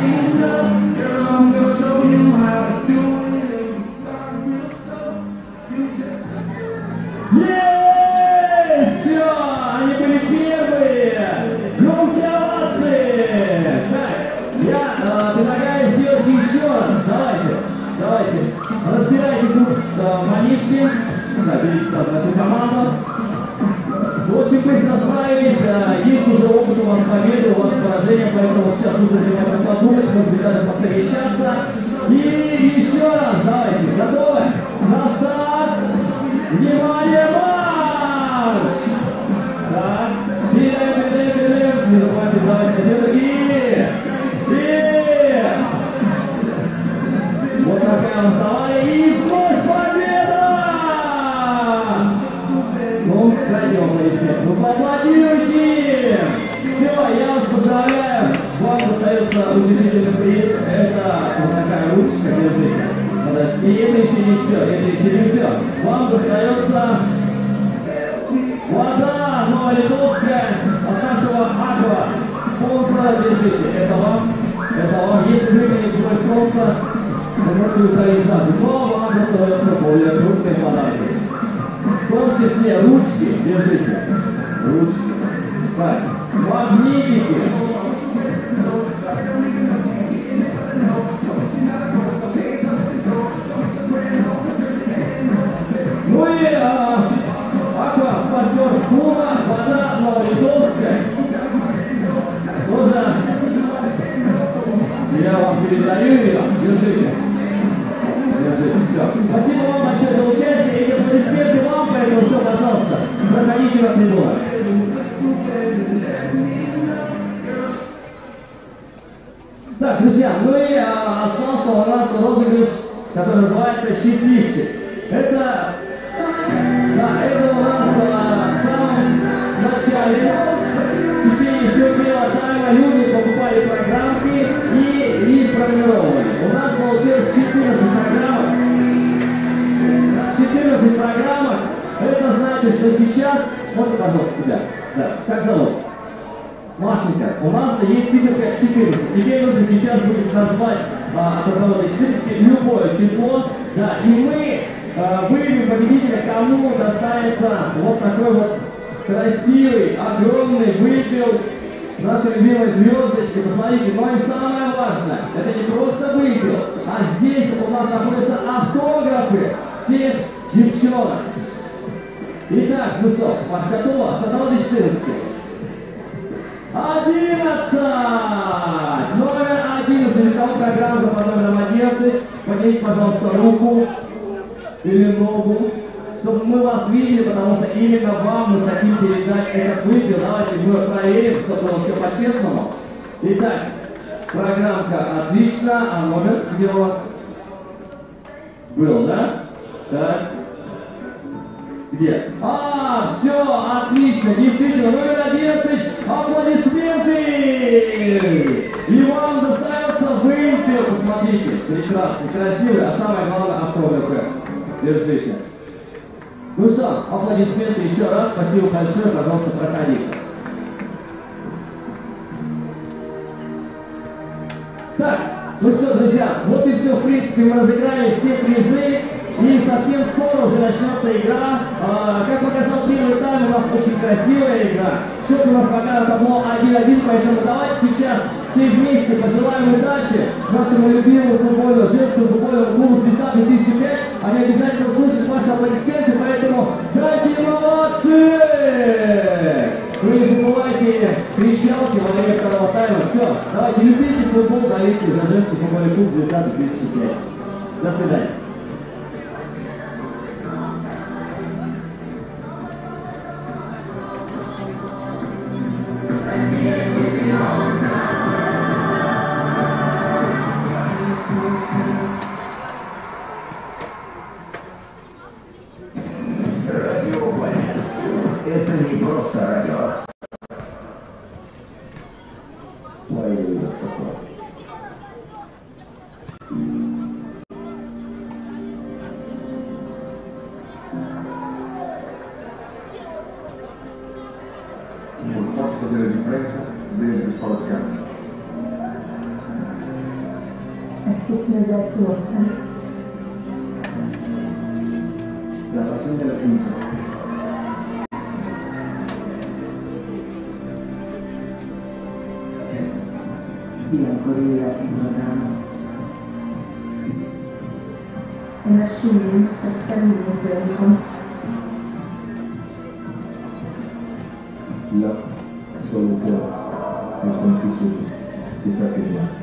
Есть! Все! Они были первые! Громкие овации! Так, я э, предлагаю сделать еще раз. Давайте, давайте. Разбирайте тут э, манишки. Да, берите сразу нашу команду. Очень быстро справились. надеюсь, есть уже опыт у вас победы, у вас поражения, поэтому сейчас нужно внимательно подумать, может быть, даже посовещаться. И еще раз, давайте, готовы? На старт! Внимание, марш! Так, вперед, вперед, вперед, не забывайте, давайте, где-то и... И... Вот такая у нас авария, и вновь победа! Ну, дайте вам аплодисменты. Ну, поаплодируйте! Все, я вас поздравляю. Вам достается утешительный приз. Это вот такая ручка, держите. Подожди. И это еще не все, это еще не все. Вам достается вода новолитовская от нашего Аква. Спонсора, держите. Это вам. Это вам. Если выглянет вдоль солнца, вы можете утолить жажду. Но вам достается более крупные подарки. В том числе ручки, держите, ручки, так, магнитики, ну и а, аква, партнер клуба, вода новолитовская, тоже я вам передаю ее, держите. Все. Спасибо вам большое за участие. И аплодисменты вам, поэтому все, пожалуйста, проходите на трибуну. Так, друзья, ну и а, остался у нас розыгрыш, который называется «Счастливчик». Это, да, это у нас а, в самом начале, в течение всего первого тайма люди покупали программки и, и формировали. У нас получилось четырнадцать программок. четырнадцать программок. Это значит, что сейчас... Вот, пожалуйста, тебя. Да. Как зовут? Машенька. У нас есть циферка четырнадцать. Тебе нужно сейчас будет назвать а, от одного до четырнадцати любое число. Да. И мы а, выявим победителя, кому достанется вот такой вот красивый, огромный выпил нашей любимой звездочки. Посмотрите, но и самое важное, это не просто выпил, а здесь у нас находятся автографы всех девчонок. Итак, ну что, Маш, готова? От одного до четырнадцати. одиннадцать! Номер одиннадцать. Итого программа по номерам одиннадцать. Поднимите, пожалуйста, руку или ногу, чтобы мы вас видели, потому что именно вам мы хотим передать этот выпил. Давайте мы проверим, чтобы было все по-честному. Итак, программка отлично. А номер где у вас? Был, да? Так. Где? А, все, отлично, действительно, номер одиннадцать, аплодисменты! И вам достается выпил, посмотрите, прекрасный, красивый, а самое главное, автографы. Держите. Ну что, аплодисменты еще раз, спасибо большое, пожалуйста, проходите. Так, ну что, друзья, вот и все, в принципе, мы разыграли все призы. И совсем скоро уже начнется игра. А, как показал первый тайм, у нас очень красивая игра. Счет у нас пока на табло один-один, поэтому давайте сейчас все вместе пожелаем удачи нашему любимому футбольному, женскому футбольному клубу «Звезда» две тысячи пять. Они обязательно услышат ваши аплодисменты, поэтому дайте им овации! Вы не забывайте кричалки во время второго тайма. Все, давайте любите футбол, болейте за женский футбольный клуб «Звезда» две тысячи пять. До свидания. Это не просто радио. Ой, non posso della differenza deve per forza. Es gibt mir sehr viel Lust. La pasión de la cinta. Ilyenkor élet igazán. Energien, das Stemmen werden kommt. No. absoluto nu sunt ici, c'est ça que je vois.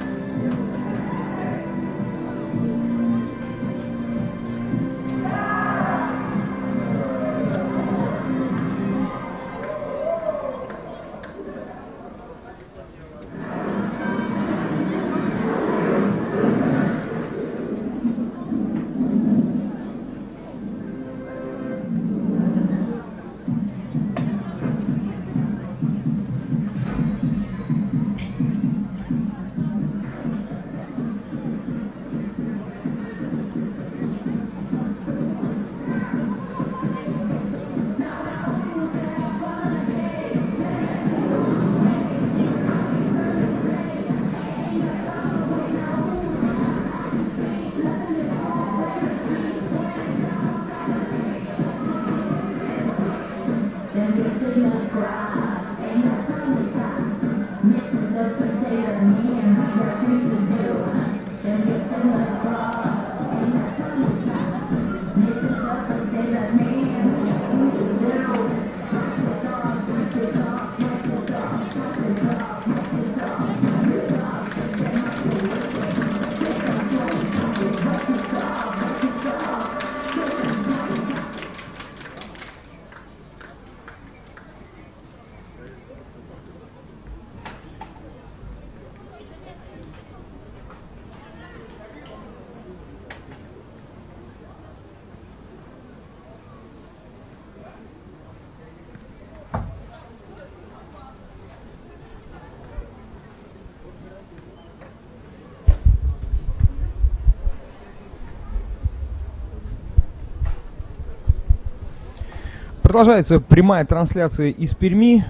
Продолжается прямая трансляция из Перми,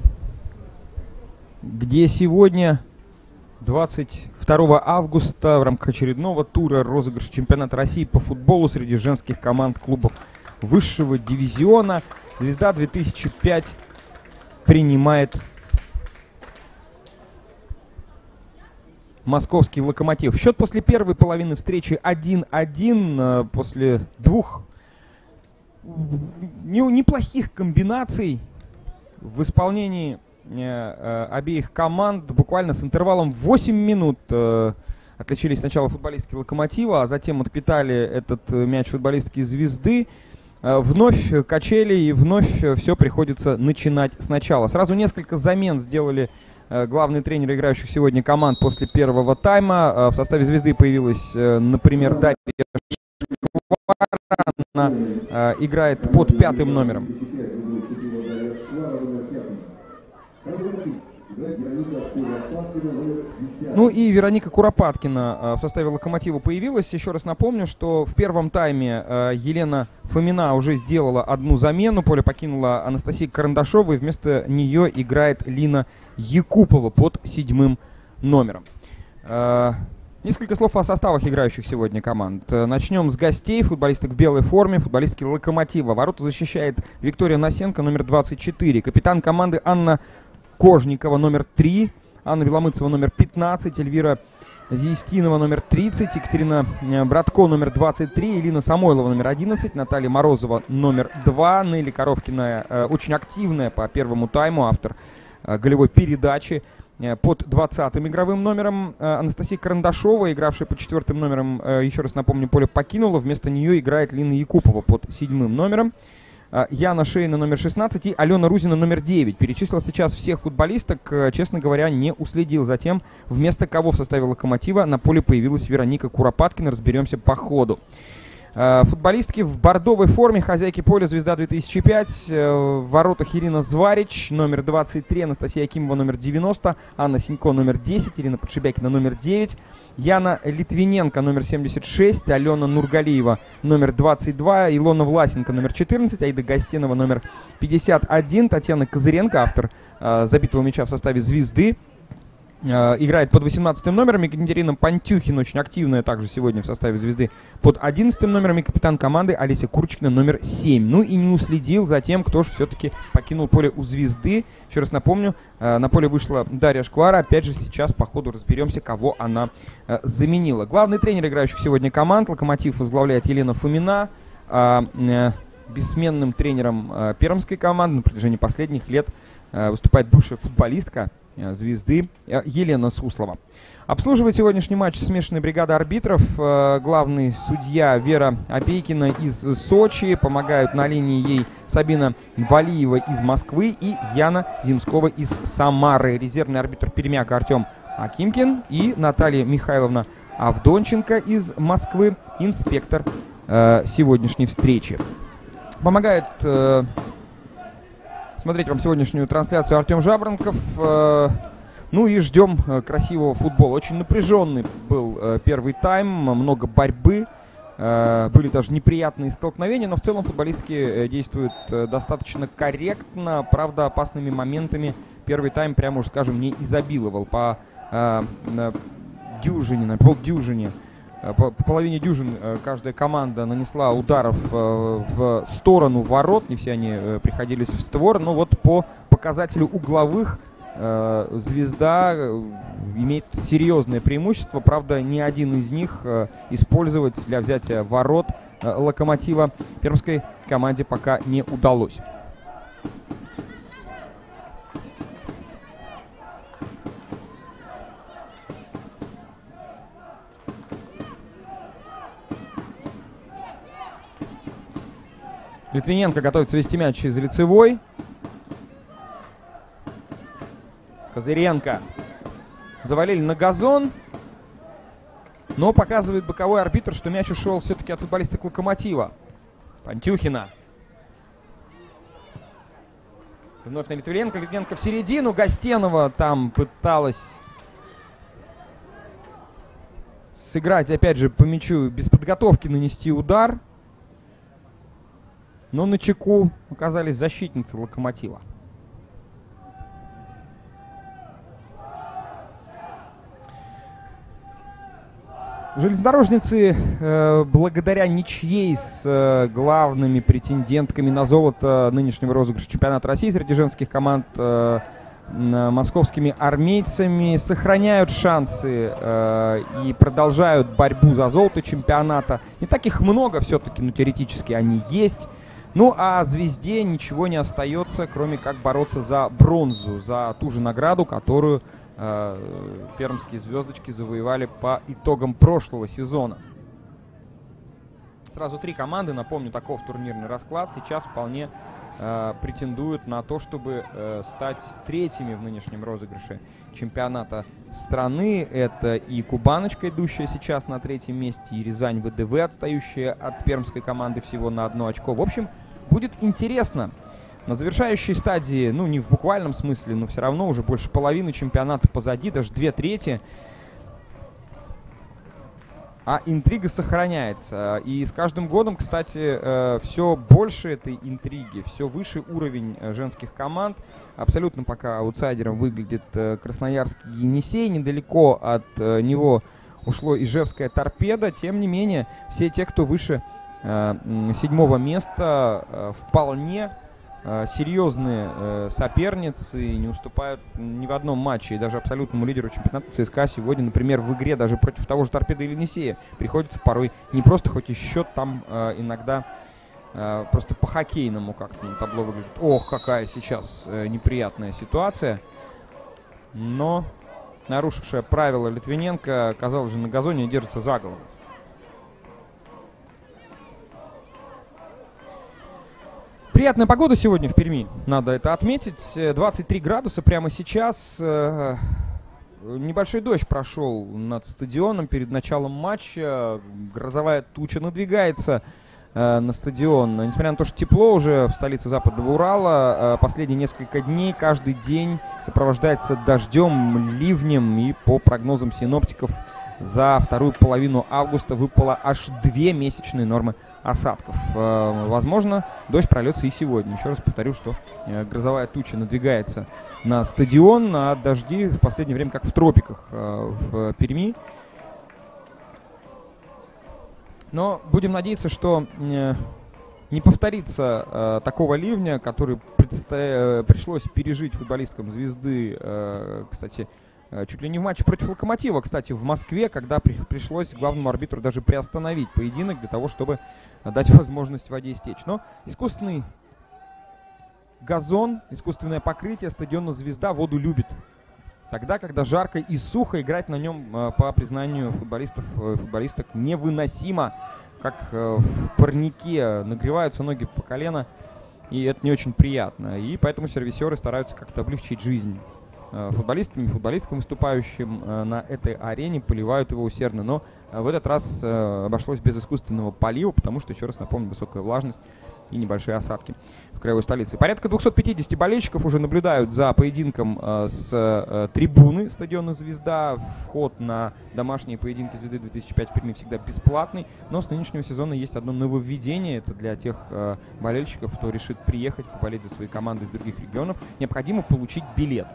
где сегодня, двадцать второго августа, в рамках очередного тура розыгрыша чемпионата России по футболу среди женских команд клубов высшего дивизиона, «Звезда» две тысячи пять принимает московский «Локомотив». Счет после первой половины встречи один-один, после двух неплохих комбинаций в исполнении э, э, обеих команд. Буквально с интервалом восемь минут э, отличились сначала футболистки «Локомотива», а затем отпитали этот э, мяч футболистки «Звезды». Э, вновь качели, и вновь э, все приходится начинать сначала. Сразу несколько замен сделали э, главные тренеры играющих сегодня команд после первого тайма. Э, в составе «Звезды» появилась, э, например, Дарья Она э, играет под пятым номером. Ну и Вероника Куропаткина э, в составе «Локомотива» появилась. Еще раз напомню, что в первом тайме э, Елена Фомина уже сделала одну замену. Поле покинула Анастасия Карандашова, и вместо нее играет Лина Якупова под седьмым номером. Э, Несколько слов о составах играющих сегодня команд. Начнем с гостей. Футболисты в белой форме, футболистки «Локомотива». Ворота защищает Виктория Насенко, номер двадцать четыре. Капитан команды Анна Кожникова, номер три. Анна Беломыцева, номер пятнадцать. Эльвира Зиестинова, номер тридцать. Екатерина Братко, номер двадцать три. Элина Самойлова, номер одиннадцать. Наталья Морозова, номер два. Нелли Коровкина, э, очень активная по первому тайму, автор э, голевой передачи, под двадцатым игровым номером. Анастасия Карандашова, игравшая под четвертым номером, еще раз напомню, поле покинула. Вместо нее играет Лина Якупова под седьмым номером. Яна Шейна, номер шестнадцать, и Алена Рузина, номер девять. Перечислил сейчас всех футболисток. Честно говоря, не уследил за тем, вместо кого в составе «Локомотива» на поле появилась Вероника Куропаткина. Разберемся по ходу. Футболистки в бордовой форме, хозяйки поля «Звезда» две тысячи пять. В воротах Ирина Зварич, номер двадцать три, Анастасия Акимова, номер девяносто, Анна Синько, номер десять, Ирина Подшибякина, номер девять, Яна Литвиненко, номер семьдесят шесть, Алена Нургалиева, номер двадцать два, Илона Власенко, номер четырнадцать, Аида Гостенова, номер пятьдесят один, Татьяна Козыренко, автор э, забитого мяча в составе «Звезды», играет под восемнадцатым номером. Екатерина Пантюхина, очень активная также сегодня в составе «Звезды», под одиннадцатым номером, и капитан команды Олеся Курочкина, номер семь. Ну и не уследил за тем, кто же все-таки покинул поле у «Звезды». Еще раз напомню, на поле вышла Дарья Шквара. Опять же, сейчас по ходу разберемся, кого она заменила. Главный тренер играющих сегодня команд «Локомотив» возглавляет Елена Фомина. Бессменным тренером пермской команды на протяжении последних лет выступает бывшая футболистка «Звезды» Елена Суслова. Обслуживает сегодняшний матч смешанная бригада арбитров. Главный судья Вера Опейкина из Сочи. Помогают на линии ей Сабина Валиева из Москвы и Яна Земскова из Самары. Резервный арбитр Пермяк Артем Акимкин и Наталья Михайловна Авдонченко из Москвы, инспектор э, сегодняшней встречи. Помогает э, смотреть вам сегодняшнюю трансляцию Артем Жабранков. Э, ну и ждем э, красивого футбола. Очень напряженный был э, первый тайм, много борьбы, э, были даже неприятные столкновения, но в целом футболистки э, действуют э, достаточно корректно. Правда, опасными моментами первый тайм, прямо уж скажем, не изобиловал. По э, дюжине, на полдюжине, по, по половине дюжин каждая команда нанесла ударов в сторону ворот, не все они приходились в створ, но вот по показателю угловых «Звезда» имеет серьезное преимущество, правда, ни один из них использовать для взятия ворот «Локомотива» пермской команде пока не удалось. Литвиненко готовится вести мяч из лицевой. Козыренко завалили на газон. Но показывает боковой арбитр, что мяч ушел все-таки от футболиста «Локомотива». Пантюхина. Вновь на Литвиненко. Литвиненко в середину. Гостенова там пыталась сыграть, опять же, по мячу без подготовки нанести удар. Но на чеку оказались защитницы «Локомотива». Железнодорожницы, э, благодаря ничьей с э, главными претендентками на золото нынешнего розыгрыша чемпионата России среди женских команд, э, московскими армейцами, сохраняют шансы э, и продолжают борьбу за золото чемпионата. Не так их много все-таки, но теоретически они есть. Ну а «Звезде» ничего не остается, кроме как бороться за бронзу, за ту же награду, которую э, пермские звездочки завоевали по итогам прошлого сезона. Сразу три команды, напомню, таков турнирный расклад, сейчас вполне э, претендуют на то, чтобы э, стать третьими в нынешнем розыгрыше чемпионата страны. Это и Кубаночка, идущая сейчас на третьем месте, и Рязань ВДВ, отстающая от пермской команды всего на одно очко. В общем, будет интересно. На завершающей стадии, ну не в буквальном смысле, но все равно уже больше половины чемпионата позади, даже две трети. А интрига сохраняется. И с каждым годом, кстати, все больше этой интриги, все выше уровень женских команд. Абсолютно пока аутсайдером выглядит красноярский «Енисей». Недалеко от него ушло ижевская «Торпедо». Тем не менее, все те, кто выше седьмого места, вполне серьезные соперницы, не уступают ни в одном матче. И даже абсолютному лидеру чемпионата ЦСКА сегодня, например, в игре даже против того же «Торпедо» или «Енисея» приходится порой не просто, хоть и счет там э, иногда э, просто по-хоккейному как-то на табло выглядит. Ох, какая сейчас э, неприятная ситуация. Но нарушившая правила Литвиненко оказалась же на газоне и держится за голову. Приятная погода сегодня в Перми, надо это отметить. двадцать три градуса прямо сейчас. Небольшой дождь прошел над стадионом перед началом матча. Грозовая туча надвигается на стадион. Несмотря на то, что тепло уже в столице Западного Урала, последние несколько дней каждый день сопровождается дождем, ливнем. И по прогнозам синоптиков за вторую половину августа выпало аж две месячные нормы осадков. Возможно, дождь прольется и сегодня. Еще раз повторю, что грозовая туча надвигается на стадион, а дожди в последнее время как в тропиках в Перми. Но будем надеяться, что не повторится такого ливня, который предстоя... пришлось пережить футболисткам «Звезды», кстати, чуть ли не в матче против «Локомотива», кстати, в Москве, когда при, пришлось главному арбитру даже приостановить поединок для того, чтобы дать возможность воде истечь. Но искусственный газон, искусственное покрытие стадиона «Звезда» воду любит. Тогда, когда жарко и сухо, играть на нем, по признанию футболистов, футболисток, невыносимо. Как в парнике нагреваются ноги по колено, и это не очень приятно. И поэтому сервисеры стараются как-то облегчить жизнь футболистам и футболисткам, выступающим на этой арене, поливают его усердно. Но в этот раз обошлось без искусственного полива, потому что, еще раз напомню, высокая влажность и небольшие осадки в краевой столице. Порядка двухсот пятидесяти болельщиков уже наблюдают за поединком э, с э, трибуны стадиона «Звезда». Вход на домашние поединки «Звезды» две тысячи пять в Перми всегда бесплатный. Но с нынешнего сезона есть одно нововведение. Это для тех э, болельщиков, кто решит приехать, поболеть за свои команды из других регионов. Необходимо получить билет.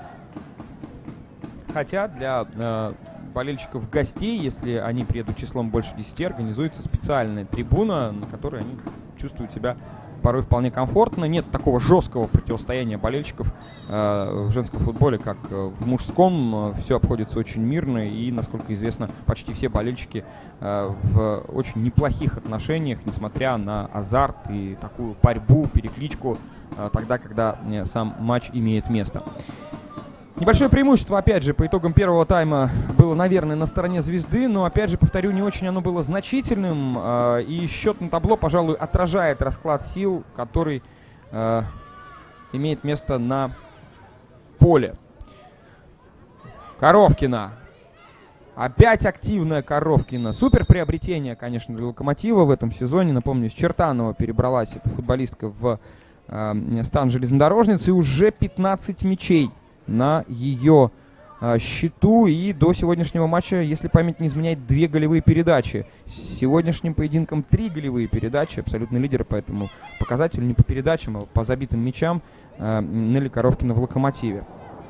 Хотя для э, болельщиков гостей, если они приедут числом больше десяти, организуется специальная трибуна, на которой они чувствуют себя порой вполне комфортно. Нет такого жесткого противостояния болельщиков э, в женском футболе, как э, в мужском. Все обходится очень мирно, и, насколько известно, почти все болельщики э, в очень неплохих отношениях, несмотря на азарт и такую борьбу, перекличку, э, тогда, когда э, сам матч имеет место. Небольшое преимущество, опять же, по итогам первого тайма было, наверное, на стороне «Звезды», но, опять же, повторю, не очень оно было значительным, э, и счет на табло, пожалуй, отражает расклад сил, который э, имеет место на поле. Коровкина. Опять активная Коровкина. Супер приобретение, конечно, для «Локомотива» в этом сезоне. Напомню, с Чертанова перебралась эта футболистка в э, стан железнодорожницы, и уже пятнадцать мячей на ее а, счету, и до сегодняшнего матча, если память не изменяет, две голевые передачи. С сегодняшним поединком три голевые передачи, абсолютно лидер, поэтому показатель не по передачам, а по забитым мячам а, Нелли Коровкина в «Локомотиве».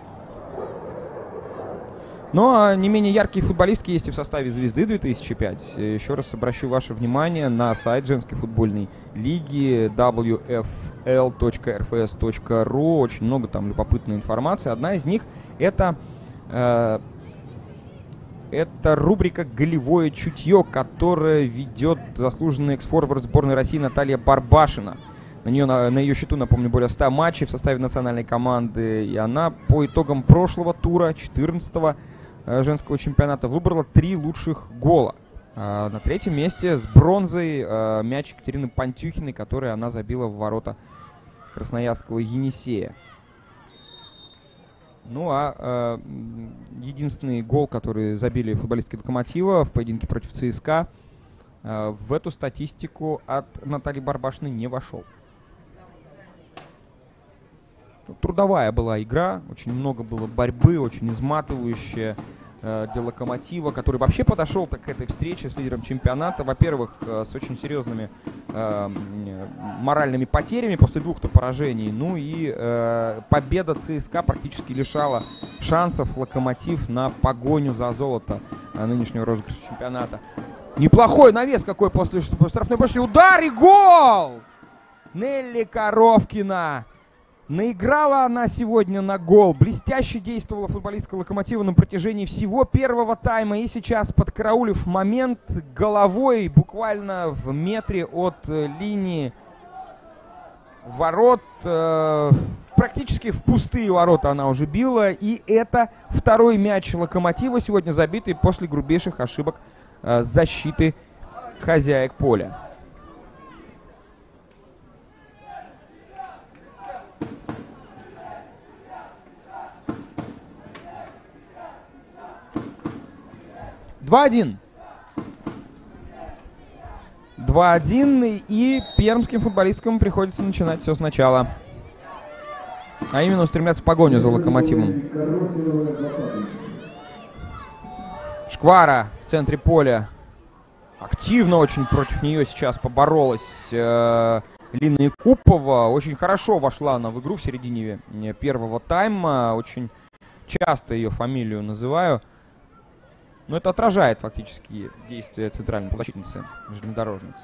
Но а, не менее яркие футболистки есть и в составе «Звезды» две тысячи пять. Еще раз обращу ваше внимание на сайт женской футбольной лиги дабл ю эф эл точка эр эф эс точка ру. Очень много там любопытной информации. Одна из них это, э, это рубрика «Голевое чутье», которая ведет заслуженный экс-форвард сборной России Наталья Барбашина. На, нее, на, на ее счету, напомню, более ста матчей в составе национальной команды. И она по итогам прошлого тура, четырнадцатого женского чемпионата, выбрала три лучших гола. А на третьем месте с бронзой а, мяч Екатерины Пантюхиной, который она забила в ворота красноярского «Енисея». Ну а, а единственный гол, который забили футболистки «Локомотива» в поединке против ЦСКА, а, в эту статистику от Натальи Барбашиной не вошел. Трудовая была игра, очень много было борьбы, очень изматывающая э, для «Локомотива», который вообще подошел к этой встрече с лидером чемпионата. Во-первых, э, с очень серьезными э, моральными потерями после двух-то поражений. Ну и э, победа ЦСКА практически лишала шансов «Локомотив» на погоню за золото э, нынешнего розыгрыша чемпионата. Неплохой навес какой после штрафной площади. Удар и гол! Нелли Коровкина. Наиграла она сегодня на гол. Блестяще действовала футболистка «Локомотива» на протяжении всего первого тайма. И сейчас, подкараулив момент, головой буквально в метре от э, линии ворот, э, практически в пустые ворота она уже била. И это второй мяч «Локомотива» сегодня забитый после грубейших ошибок э, защиты хозяек поля. два один. два один, и пермским футболисткам приходится начинать все сначала. А именно устремляться в погоню за «Локомотивом». Шквара в центре поля. Активно очень против нее сейчас поборолась э, Лина Якупова. Очень хорошо вошла она в игру в середине первого тайма. Очень часто ее фамилию называю. Но это отражает фактически действия центральной полузащитницы, железнодорожницы.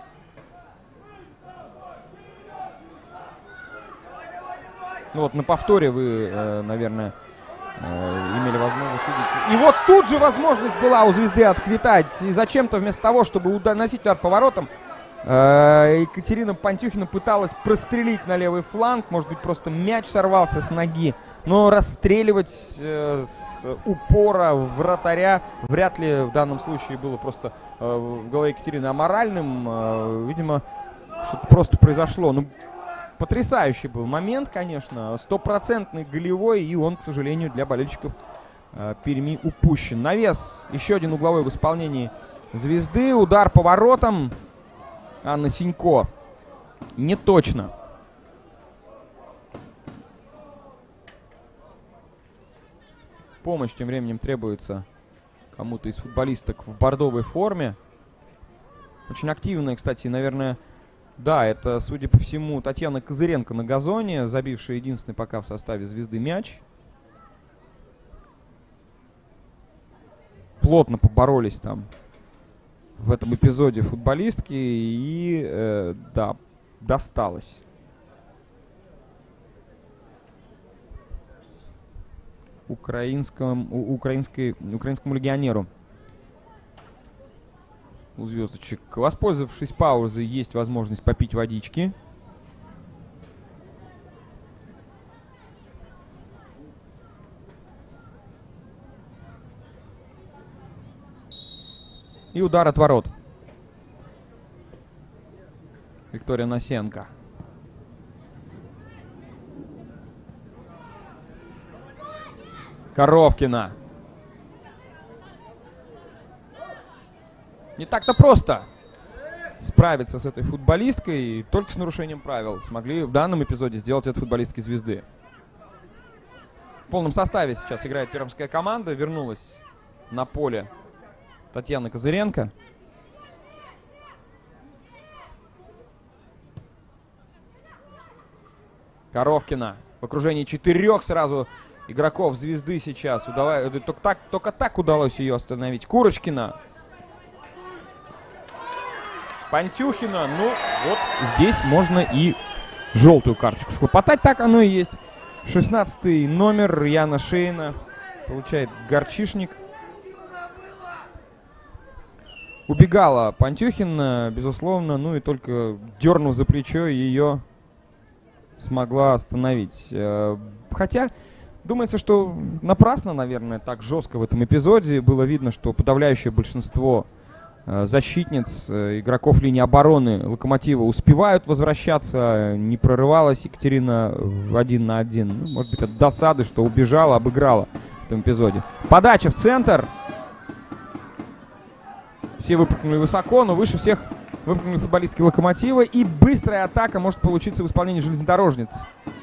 Ну вот на повторе вы, э, наверное, э, имели возможность увидеть. И вот тут же возможность была у «Звезды» отквитать. И зачем-то вместо того, чтобы уда- носить удар по воротам, Э, Екатерина Пантюхина пыталась прострелить на левый фланг. Может быть, просто мяч сорвался с ноги. Но расстреливать э, с упора вратаря вряд ли в данном случае было просто э, в голове Екатерины аморальным. Э, видимо, что-то просто произошло. Ну, потрясающий был момент, конечно. Стопроцентный голевой, и он, к сожалению, для болельщиков э, Перми упущен. Навес. Еще один угловой в исполнении «Звезды». Удар по воротам. Анна Синько. Не точно. Помощь тем временем требуется кому-то из футболисток в бордовой форме. Очень активная, кстати, наверное, да, это, судя по всему, Татьяна Козыренко на газоне, забившая единственный пока в составе «Звезды» мяч. Плотно поборолись там в этом эпизоде футболистки и, э, да, досталось. Украинскому, украинской, украинскому легионеру у звездочек. Воспользовавшись паузой, есть возможность попить водички. И удар от ворот. Виктория Насенко. Коровкина. Не так-то просто справиться с этой футболисткой. И только с нарушением правил смогли в данном эпизоде сделать это футболистки «Звезды». В полном составе сейчас играет пермская команда. Вернулась на поле Татьяна Козыренко. Коровкина. В окружении четырех сразу игроков «Звезды» сейчас. Удавай, только, так, только так удалось ее остановить. Курочкина. Пантюхина. Ну, вот здесь можно и желтую карточку схлопотать. Так оно и есть. шестнадцатый номер Яна Шейна получает горчишник. Убегала Пантюхина, безусловно. Ну и только дернув за плечо, ее смогла остановить. Хотя думается, что напрасно, наверное, так жестко в этом эпизоде. Было видно, что подавляющее большинство э, защитниц, э, игроков линии обороны «Локомотива» успевают возвращаться. Не прорывалась Екатерина один на один. Ну, может быть, от досады, что убежала, обыграла в этом эпизоде. Подача в центр. Все выпрыгнули высоко, но выше всех выпрыгнули футболистки «Локомотива». И быстрая атака может получиться в исполнении железнодорожниц.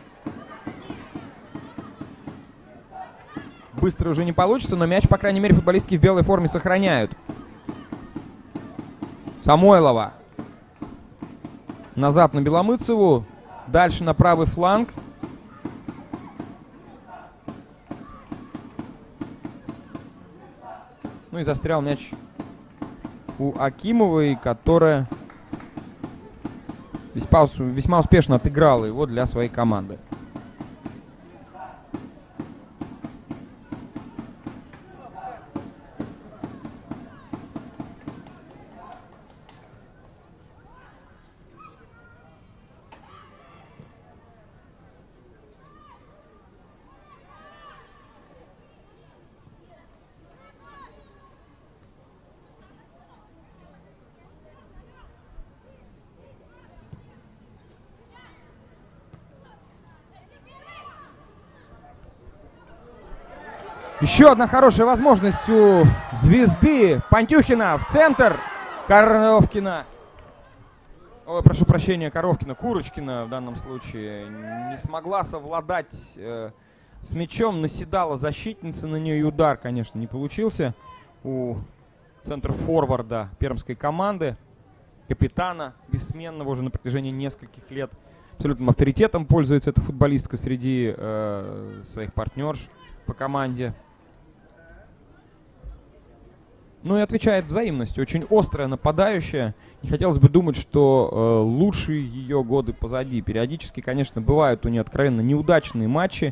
Быстро уже не получится, но мяч, по крайней мере, футболистки в белой форме сохраняют. Самойлова. Назад на Беломыцеву. Дальше на правый фланг. Ну и застрял мяч у Акимовой, которая весьма, весьма успешно отыграла его для своей команды. Еще одна хорошая возможность у «Звезды». Пантюхина в центр. Коровкина. Ой, прошу прощения, Коровкина. Курочкина в данном случае не смогла совладать э, с мячом. Наседала защитница на нее, и удар, конечно, не получился у центр-форварда пермской команды. Капитана бессменного уже на протяжении нескольких лет. Абсолютным авторитетом пользуется эта футболистка среди э, своих партнерш по команде. Ну и отвечает взаимностью. Очень острая нападающая. Не хотелось бы думать, что э, лучшие ее годы позади. Периодически, конечно, бывают у нее откровенно неудачные матчи.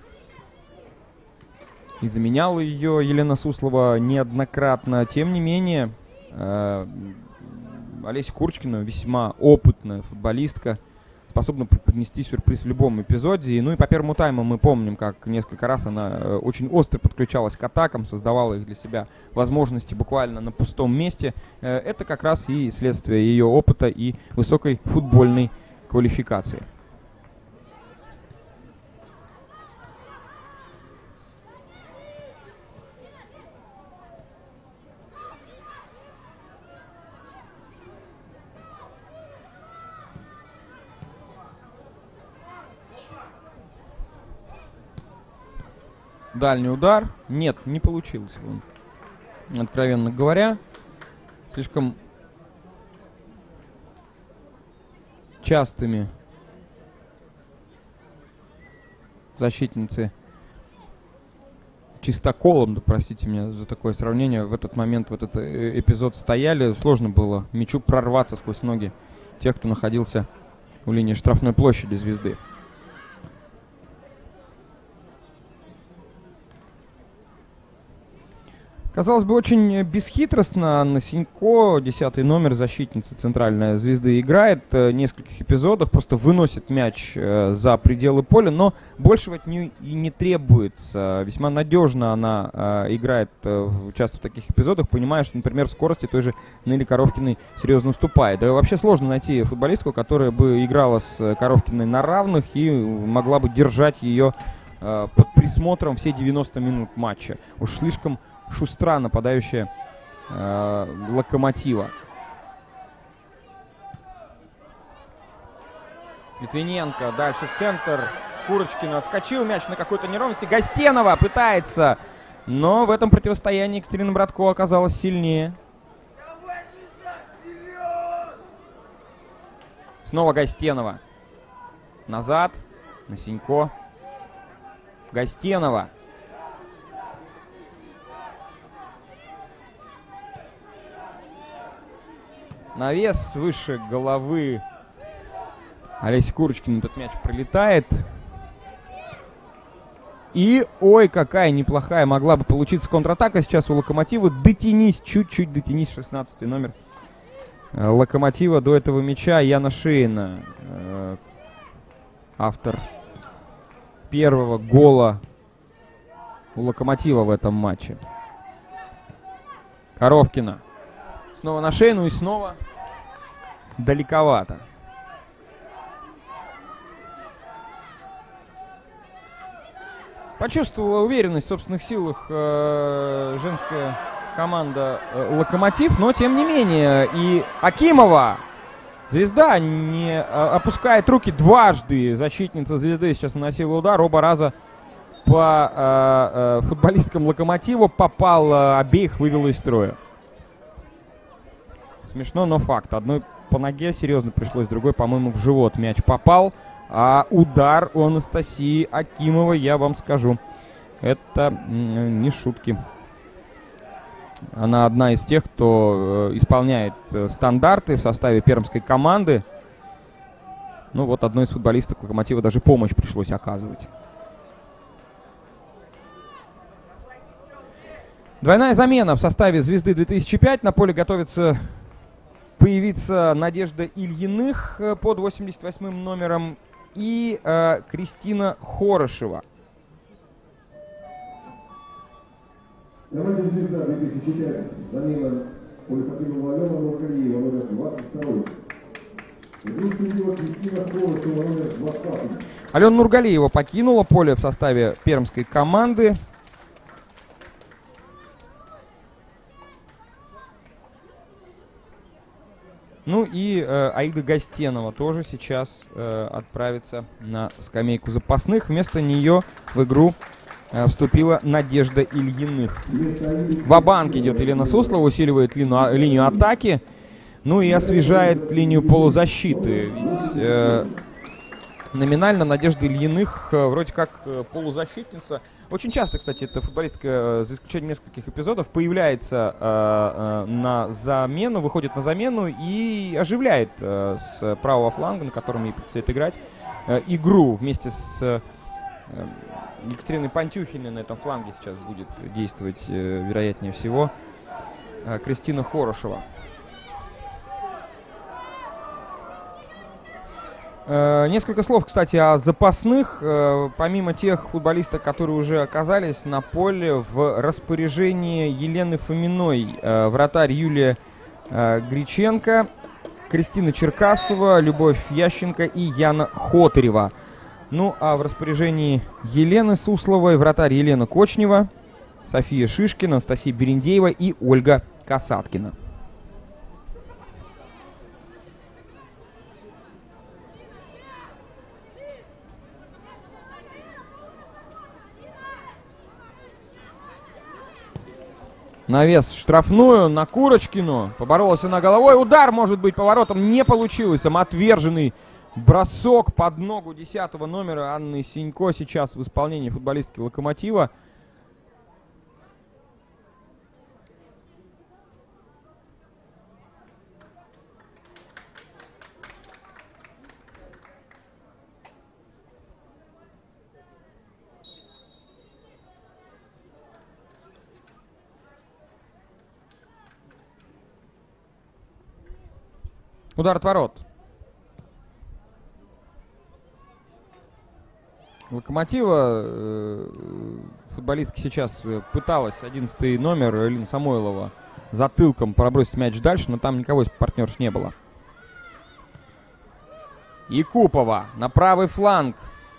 И заменяла ее Елена Суслова неоднократно. Тем не менее, э, Олеся Курочкина весьма опытная футболистка, способна принести сюрприз в любом эпизоде. Ну и по первому тайму мы помним, как несколько раз она очень остро подключалась к атакам, создавала их для себя возможности буквально на пустом месте. Это как раз и следствие ее опыта и высокой футбольной квалификации. Дальний удар. Нет, не получилось. Откровенно говоря, слишком частыми защитницы чистоколом, да простите меня за такое сравнение, в этот момент, в этот эпизод стояли. Сложно было мячу прорваться сквозь ноги тех, кто находился у линии штрафной площади «Звезды». Казалось бы, очень бесхитростно Насенько, десятый номер, защитница центральной «Звезды», играет в нескольких эпизодах, просто выносит мяч за пределы поля, но большего от нее и не требуется. Весьма надежно она играет часто в таких эпизодах, понимая, что, например, в скорости той же Нелли Коровкиной серьезно уступает. Да и вообще сложно найти футболистку, которая бы играла с Коровкиной на равных и могла бы держать ее под присмотром все девяносто минут матча. Уж слишком шустра нападающая э, Локомотива. Литвиненко дальше в центр. Курочкин отскочил, мяч на какой-то неровности. Гостенова пытается, но в этом противостоянии Екатерина Братко оказалась сильнее. Снова Гостенова. Назад. Насенько. Гостенова. Навес выше головы Олеси Курочкина. Этот мяч пролетает. И, ой, какая неплохая могла бы получиться контратака сейчас у Локомотива. Дотянись, чуть-чуть дотянись, шестнадцатый номер Локомотива до этого мяча. Яна Шейна, э, автор первого гола у Локомотива в этом матче. Коровкина. Снова на Шейну и снова далековато. Почувствовала уверенность в собственных силах э, женская команда э, «Локомотив», но тем не менее и Акимова, «Звезда», не э, опускает руки дважды. Защитница «Звезды» сейчас наносила удар, оба раза по э, э, футболисткам «Локомотива», попал, э, обеих вывела из строя. Смешно, но факт. Одной по ноге серьезно пришлось, другой, по-моему, в живот мяч попал. А удар у Анастасии Акимовой, я вам скажу, это не шутки. Она одна из тех, кто э, исполняет э, стандарты в составе пермской команды. Ну вот одной из футболисток «Локомотива» даже помощь пришлось оказывать. Двойная замена в составе «Звезды» две тысячи пять. На поле готовится появиться Надежда Ильиных под восемьдесят восьмым номером и э, Кристина Хорошева. Команда «Звезда» две тысячи пять. Замена поле покинула Алена Нургалиева, номер двадцать второй. Игру вступила Кристина Хорошева, номер двадцатый. Алена Нургалиева покинула поле в составе пермской команды. Ну и э, Аида Гостенова тоже сейчас э, отправится на скамейку запасных. Вместо нее в игру э, вступила Надежда Ильиных. Ва-банк идет Елена Суслова, усиливает лину, а, линию атаки. Ну и освежает линию полузащиты. Ведь э, номинально Надежда Ильиных э, вроде как э, полузащитница. Очень часто, кстати, эта футболистка, за исключением нескольких эпизодов, появляется э, э, на замену, выходит на замену и оживляет э, с правого фланга, на котором ей предстоит играть, э, игру вместе с э, Екатериной Пантюхиной. На этом фланге сейчас будет действовать, э, вероятнее всего, э, Кристина Хорошева. Э, несколько слов, кстати, о запасных. Э, помимо тех футболистов, которые уже оказались на поле, в распоряжении Елены Фоминой э, вратарь Юлия э, Гриченко, Кристина Черкасова, Любовь Ященко и Яна Хотырева. Ну, а в распоряжении Елены Сусловой вратарь Елена Кочнева, София Шишкина, Анастасия Берендеева и Ольга Касаткина. Навес в штрафную на Курочкину. Поборолась она головой. Удар, может быть, поворотом не получилось. Самоотверженный бросок под ногу десятого номера Анны Синько сейчас в исполнении футболистки «Локомотива». Удар от ворот. Локомотива. Э, футболистка сейчас пыталась, одиннадцатый номер Элина Самойлова, затылком пробросить мяч дальше, но там никого из партнерш не было. Якупова на правый фланг.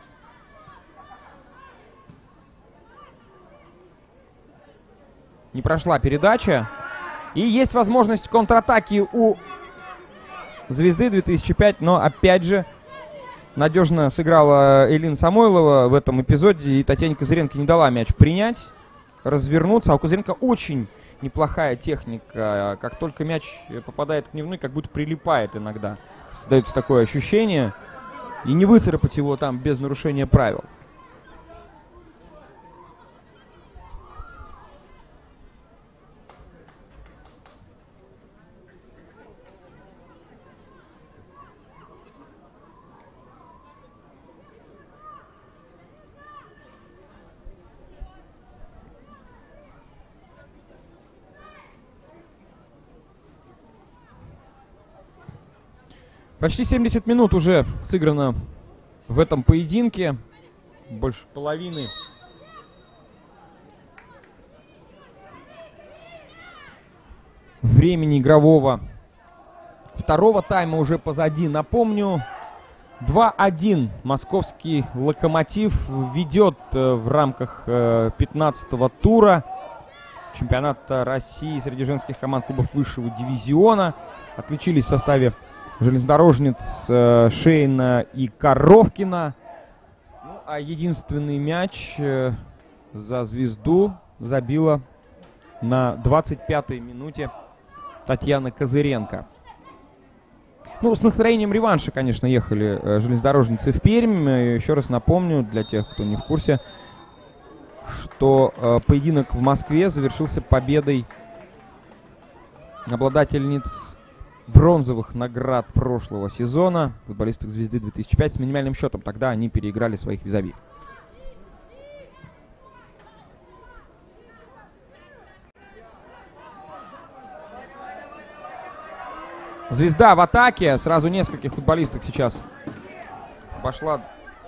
Не прошла передача. И есть возможность контратаки у «Звезды» две тысячи пять, но опять же надежно сыграла Элина Самойлова в этом эпизоде, и Татьяне Козыренко не дала мяч принять, развернуться. А у Козыренко очень неплохая техника. Как только мяч попадает к дневной, как будто прилипает иногда. Создается такое ощущение. И не выцарапать его там без нарушения правил. Почти семьдесят минут уже сыграно в этом поединке. Больше половины. Времени игрового второго тайма уже позади. Напомню, два один московский «Локомотив» ведет в рамках пятнадцатого тура чемпионата России среди женских команд клубов высшего дивизиона. Отличились в составе железнодорожниц э, Шейна и Коровкина. Ну, а единственный мяч э, за «Звезду» забила на двадцать пятой минуте Татьяна Козыренко. Ну, с настроением реванша, конечно, ехали э, железнодорожницы в Пермь. Еще раз напомню, для тех, кто не в курсе, что э, поединок в Москве завершился победой обладательниц бронзовых наград прошлого сезона, футболисток «Звезды» две тысячи пять, с минимальным счетом. Тогда они переиграли своих визави. «Звезда» в атаке. Сразу нескольких футболисток сейчас пошла.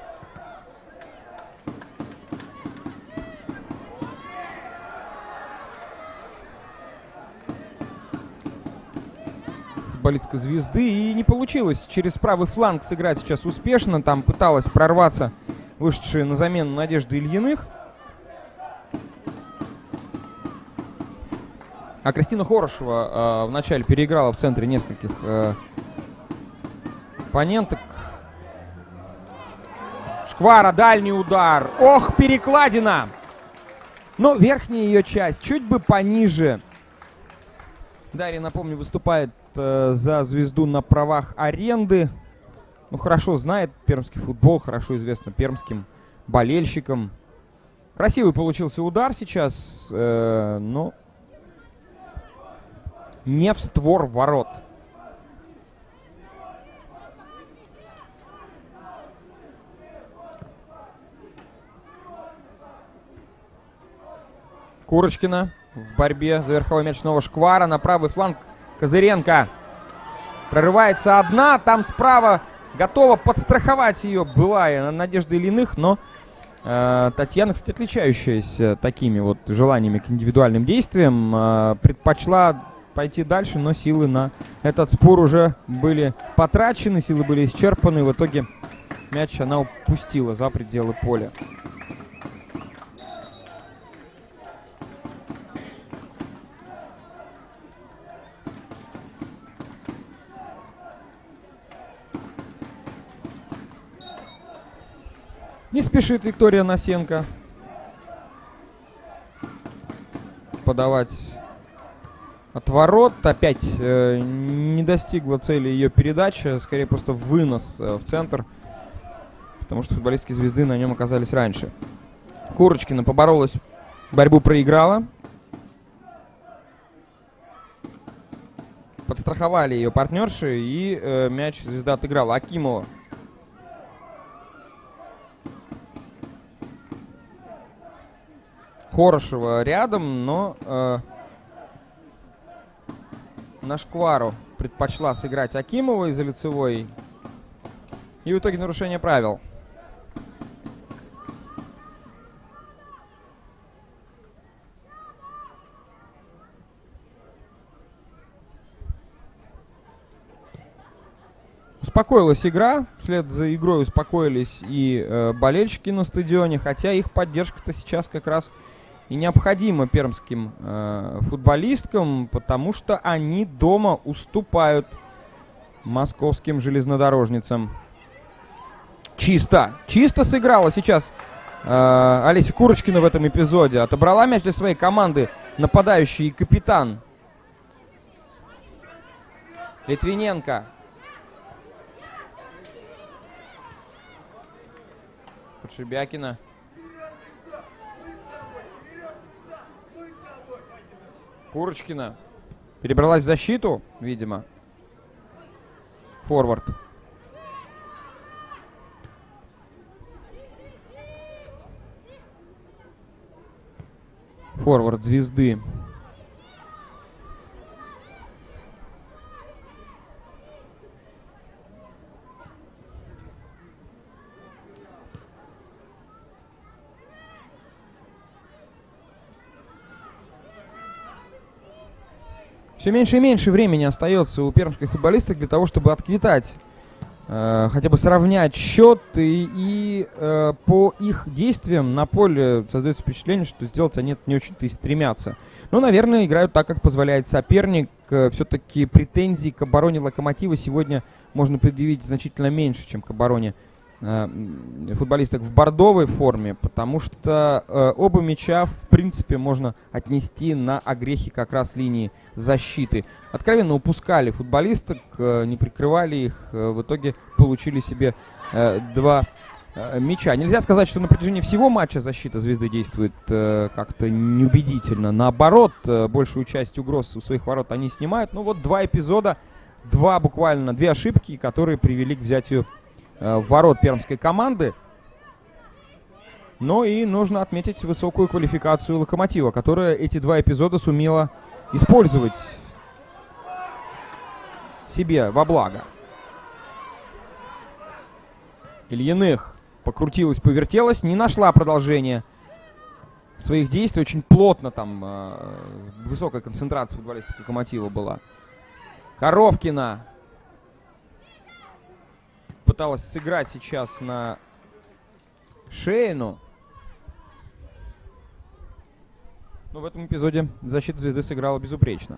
Футболистка «Звезды», и не получилось через правый фланг сыграть сейчас успешно. Там пыталась прорваться вышедшая на замену Надежда Ильиных. А Кристина Хорошева э, вначале переиграла в центре нескольких э, оппоненток. Шквара, дальний удар. Ох, перекладина! Но верхняя ее часть чуть бы пониже. Дарья, напомню, выступает э, за «Звезду» на правах аренды. Ну, хорошо знает пермский футбол, хорошо известно пермским болельщикам. Красивый получился удар сейчас, э, но не в створ ворот. Курочкина в борьбе за верховой мяч, снова Шквара на правый фланг. Козыренко прорывается одна, там справа готова подстраховать ее была Надежда Ильиных, но э, Татьяна, кстати, отличающаяся такими вот желаниями к индивидуальным действиям, э, предпочла пойти дальше, но силы на этот спор уже были потрачены, силы были исчерпаны. В итоге мяч она упустила за пределы поля. Не спешит Виктория Носенко подавать от ворот. Опять э, не достигла цели ее передача. Скорее просто вынос э, в центр. Потому что футболистки «Звезды» на нем оказались раньше. Курочкина поборолась, борьбу проиграла. Подстраховали ее партнерши, и э, мяч «Звезда» отыграла. Акимова. Хорошева рядом, но э, на шквару предпочла сыграть Акимова из-за лицевой. И в итоге нарушение правил. Успокоилась игра, вслед за игрой успокоились и э, болельщики на стадионе, хотя их поддержка-то сейчас как раз и необходима пермским э, футболисткам, потому что они дома уступают московским железнодорожницам. Чисто, чисто сыграла сейчас э, Олеся Курочкина в этом эпизоде. Отобрала мяч для своей команды нападающий и капитан Литвиненко. Подшибякина. Курочкина перебралась в защиту, видимо. Форвард. Форвард «Звезды». Все меньше и меньше времени остается у пермских футболисток для того, чтобы отквитать, э, хотя бы сравнять счет. И, и э, по их действиям на поле создается впечатление, что сделать они это не очень-то и стремятся. Но, наверное, играют так, как позволяет соперник. Э, все-таки претензий к обороне «Локомотива» сегодня можно предъявить значительно меньше, чем к обороне э, футболисток в бордовой форме, потому что э, оба мяча, в принципе, можно отнести на огрехи как раз линии защиты. Откровенно упускали футболисток, э, не прикрывали их, э, в итоге получили себе э, два э, мяча. Нельзя сказать, что на протяжении всего матча защита «Звезды» действует э, как-то неубедительно. Наоборот, э, большую часть угроз у своих ворот они снимают. Ну вот два эпизода, два буквально, две ошибки, которые привели к взятию э, ворот пермской команды. Но и нужно отметить высокую квалификацию «Локомотива», которая эти два эпизода сумела использовать себе во благо. Ильиных покрутилась, повертелась, не нашла продолжения своих действий. Очень плотно там э, высокая концентрация футболистов «Локомотива» была. Коровкина пыталась сыграть сейчас на Шейну. Но в этом эпизоде защита «Звезды» сыграла безупречно.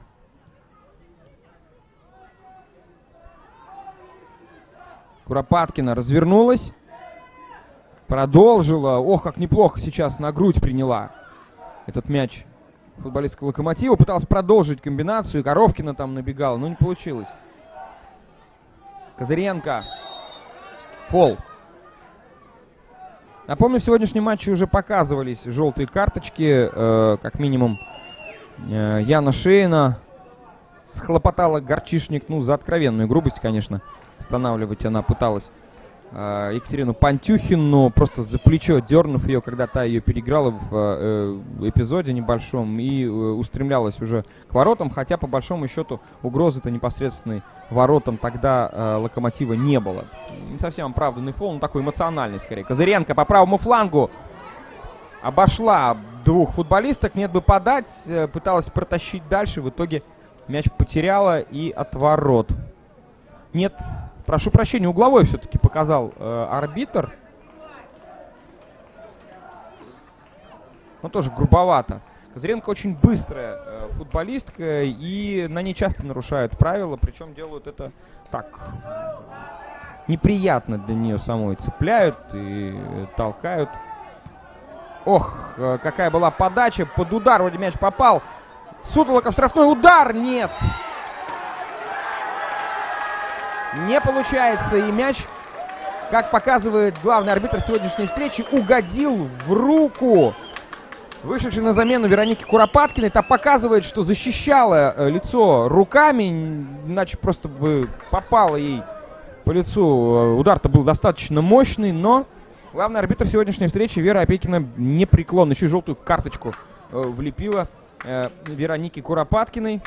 Куропаткина развернулась. Продолжила. Ох, как неплохо сейчас на грудь приняла этот мяч футболистка «Локомотива». Пыталась продолжить комбинацию. Коровкина там набегала, но не получилось. Козыренко. Фол. Напомню, в сегодняшнем матче уже показывались желтые карточки. Э, как минимум э, Яна Шейна схлопотала горчишник, ну, за откровенную грубость, конечно. Останавливать она пыталась э, Екатерину Пантюхину, просто за плечо дернув ее, когда та ее переиграла в э, эпизоде небольшом и э, устремлялась уже к воротам. Хотя, по большому счету, угрозы-то непосредственной воротам тогда э, «Локомотива» не было. совсем оправданный фол, но такой эмоциональный скорее. Козыренко по правому флангу обошла двух футболисток. Нет бы подать, пыталась протащить дальше. В итоге мяч потеряла и от ворот. Нет, прошу прощения, угловой все-таки показал э, арбитр. Но тоже грубовато. Козыренко очень быстрая э, футболистка, и на ней часто нарушают правила, причем делают это так неприятно для нее самой. Цепляют и э, толкают. Ох, э, какая была подача, под удар вроде мяч попал. Сутолоков, штрафной удар, нет! Не получается, и мяч, как показывает главный арбитр сегодняшней встречи, угодил в руку вышедшей на замену Вероники Куропаткиной. Это показывает, что защищала э, лицо руками, иначе просто бы попало ей по лицу. Удар-то был достаточно мощный, но главный арбитр сегодняшней встречи Вера Опекина непреклонна. Еще и желтую карточку э, влепила э, Веронике Куропаткиной.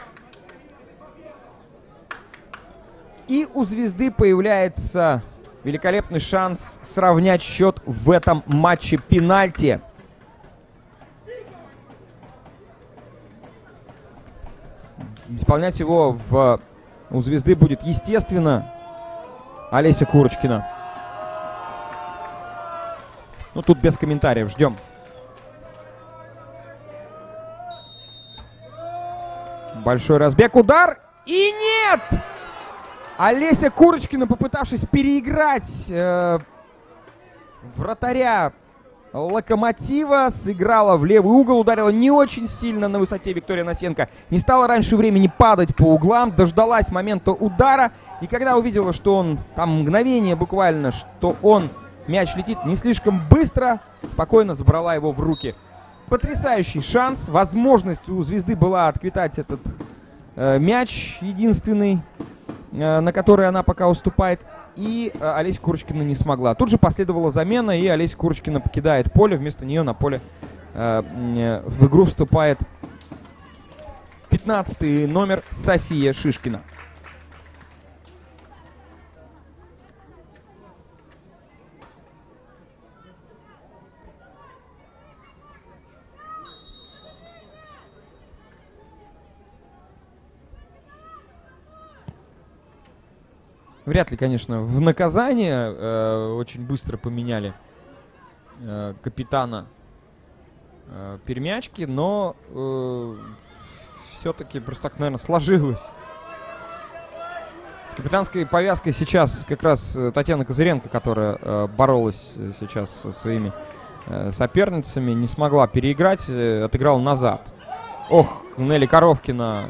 И у «Звезды» появляется великолепный шанс сравнять счет в этом матче пенальти. Исполнять его в, у «Звезды» будет, естественно, Олеся Курочкина. Ну, тут без комментариев. Ждем. Большой разбег. Удар. И нет! Олеся Курочкина, попытавшись переиграть э, вратаря «Локомотива», сыграла в левый угол, ударила не очень сильно на высоте. Виктория Носенко не стала раньше времени падать по углам, дождалась момента удара. И когда увидела, что он, там мгновение буквально, что он, мяч летит не слишком быстро, спокойно забрала его в руки. Потрясающий шанс, возможность у «Звезды» была отквитать этот э, мяч, единственный, э, на который она пока уступает. И э, Олеся Курочкина не смогла. Тут же последовала замена, и Олеся Курочкина покидает поле. Вместо нее на поле э, э, в игру вступает пятнадцатый номер София Шишкина. Вряд ли, конечно, в наказание э, очень быстро поменяли э, капитана э, Пермячки, но э, все-таки просто так, наверное, сложилось. С капитанской повязкой сейчас как раз Татьяна Козыренко, которая э, боролась сейчас со своими э, соперницами, не смогла переиграть, э, отыграла назад. Ох, Нелли Коровкина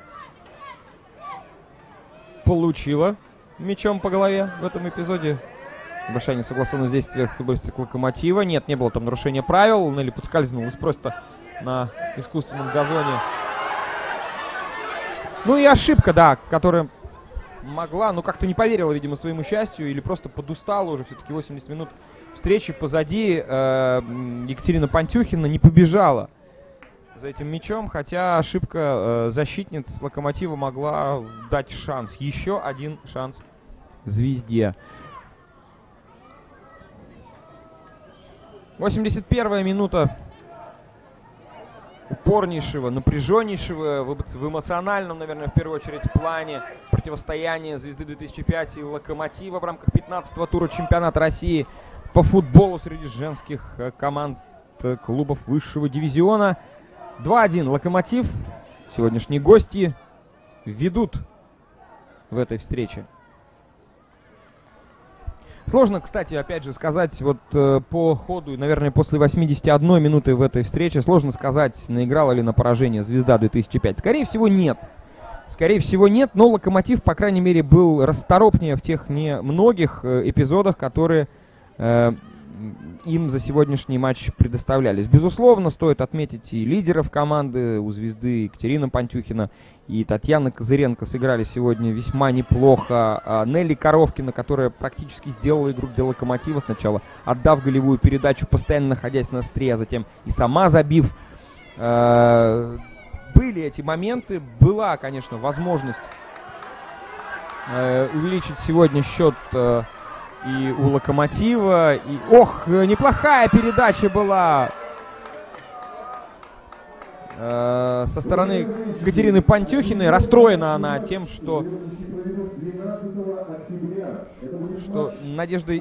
получила мячом по голове в этом эпизоде. Большая несогласованность в действиях футболисток «Локомотива». Нет, не было там нарушения правил. Нелли подскользнулась просто на искусственном газоне. Ну и ошибка, да, которая могла, ну как-то не поверила, видимо, своему счастью, или просто подустала уже. Все-таки восемьдесят минут встречи позади. Э, Екатерина Пантюхина не побежала за этим мячом, хотя ошибка э, защитниц «Локомотива» могла дать шанс. Еще один шанс «Звезде». восемьдесят первая минута упорнейшего, напряженнейшего, в, в эмоциональном, наверное, в первую очередь, плане противостояния «Звезды» две тысячи пять и «Локомотива» в рамках пятнадцатого тура чемпионата России по футболу среди женских э, команд э, клубов высшего дивизиона. два один «Локомотив». Сегодняшние гости ведут в этой встрече. Сложно, кстати, опять же сказать, вот э, по ходу, наверное, после восьмидесяти одной минуты в этой встрече, сложно сказать, наиграла ли на поражение «Звезда» две тысячи пять. Скорее всего, нет. Скорее всего, нет, но «Локомотив», по крайней мере, был расторопнее в тех немногих э, эпизодах, которые э, им за сегодняшний матч предоставлялись. Безусловно, стоит отметить и лидеров команды. У «Звезды» Екатерина Пантюхина и Татьяна Козыренко сыграли сегодня весьма неплохо. А Нелли Коровкина, которая практически сделала игру для «Локомотива», сначала отдав голевую передачу, постоянно находясь на острие, а затем и сама забив. Э-э- были эти моменты. Была, конечно, возможность э- увеличить сегодня счет э- и у Локомотива. И, ох, неплохая передача была э, со стороны Катерины Пантюхиной. Расстроена она тем, что, что Надежда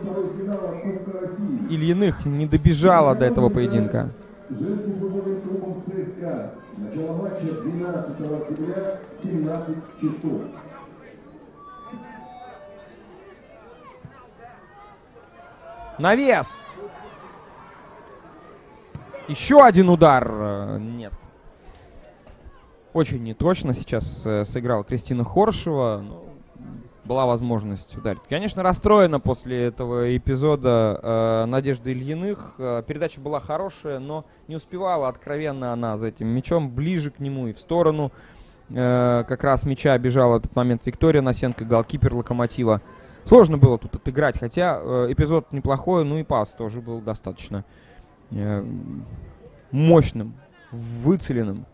Ильиных не добежала до этого поединка. Женским футбольным клубом ЦСКА. Начало матча двенадцатого октября в семнадцать часов. Навес. Еще один удар. Нет. Очень неточно сейчас э, сыграла Кристина Хоршева. Ну, была возможность ударить. Конечно, расстроена после этого эпизода э, Надежда Ильиных. Э, передача была хорошая, но не успевала откровенно она за этим мячом. Ближе к нему и в сторону э, как раз мяча бежала в этот момент Виктория Насенко, голкипер Локомотива. Сложно было тут отыграть, хотя э, эпизод неплохой, ну и пас тоже был достаточно э, мощным, выцеленным.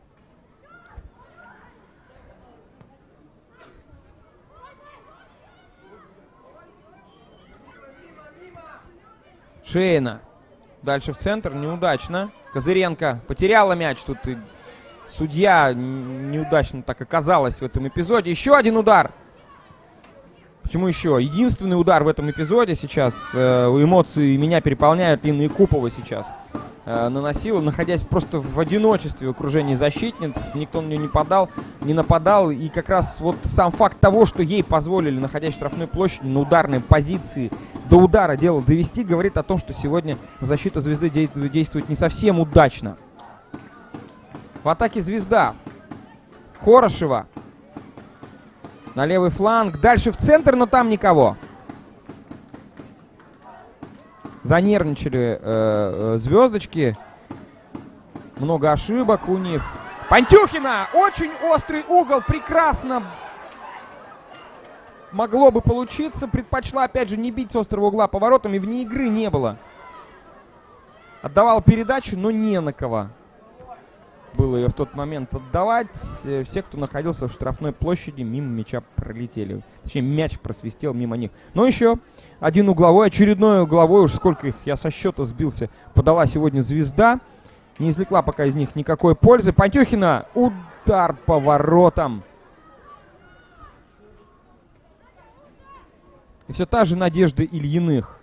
Шейна. Дальше в центр. Неудачно. Козыренко потеряла мяч. Тут и судья неудачно так оказалась в этом эпизоде. Еще один удар. Почему еще? Единственный удар в этом эпизоде сейчас. Э, эмоции меня переполняют. Лина Якупова сейчас э, наносила, находясь просто в одиночестве в окружении защитниц. Никто на нее не подал, не нападал. И как раз вот сам факт того, что ей позволили, находясь в штрафной площади, на ударной позиции, до удара дело довести, говорит о том, что сегодня защита Звезды действует не совсем удачно. В атаке Звезда. Хорошева. На левый фланг. Дальше в центр, но там никого. Занервничали э, э, звездочки. Много ошибок у них. Пантюхина! Очень острый угол. Прекрасно могло бы получиться. Предпочла, опять же, не бить с острого угла поворотом. И вне игры не было. Отдавал передачу, но не на кого было ее в тот момент отдавать. Все, кто находился в штрафной площади, мимо мяча пролетели. Точнее, мяч просвистел мимо них. Но еще один угловой, очередной угловой, уж сколько их, я со счета сбился, подала сегодня Звезда. Не извлекла пока из них никакой пользы. Пантюхина, удар по воротам. И все та же Надежда Ильиных.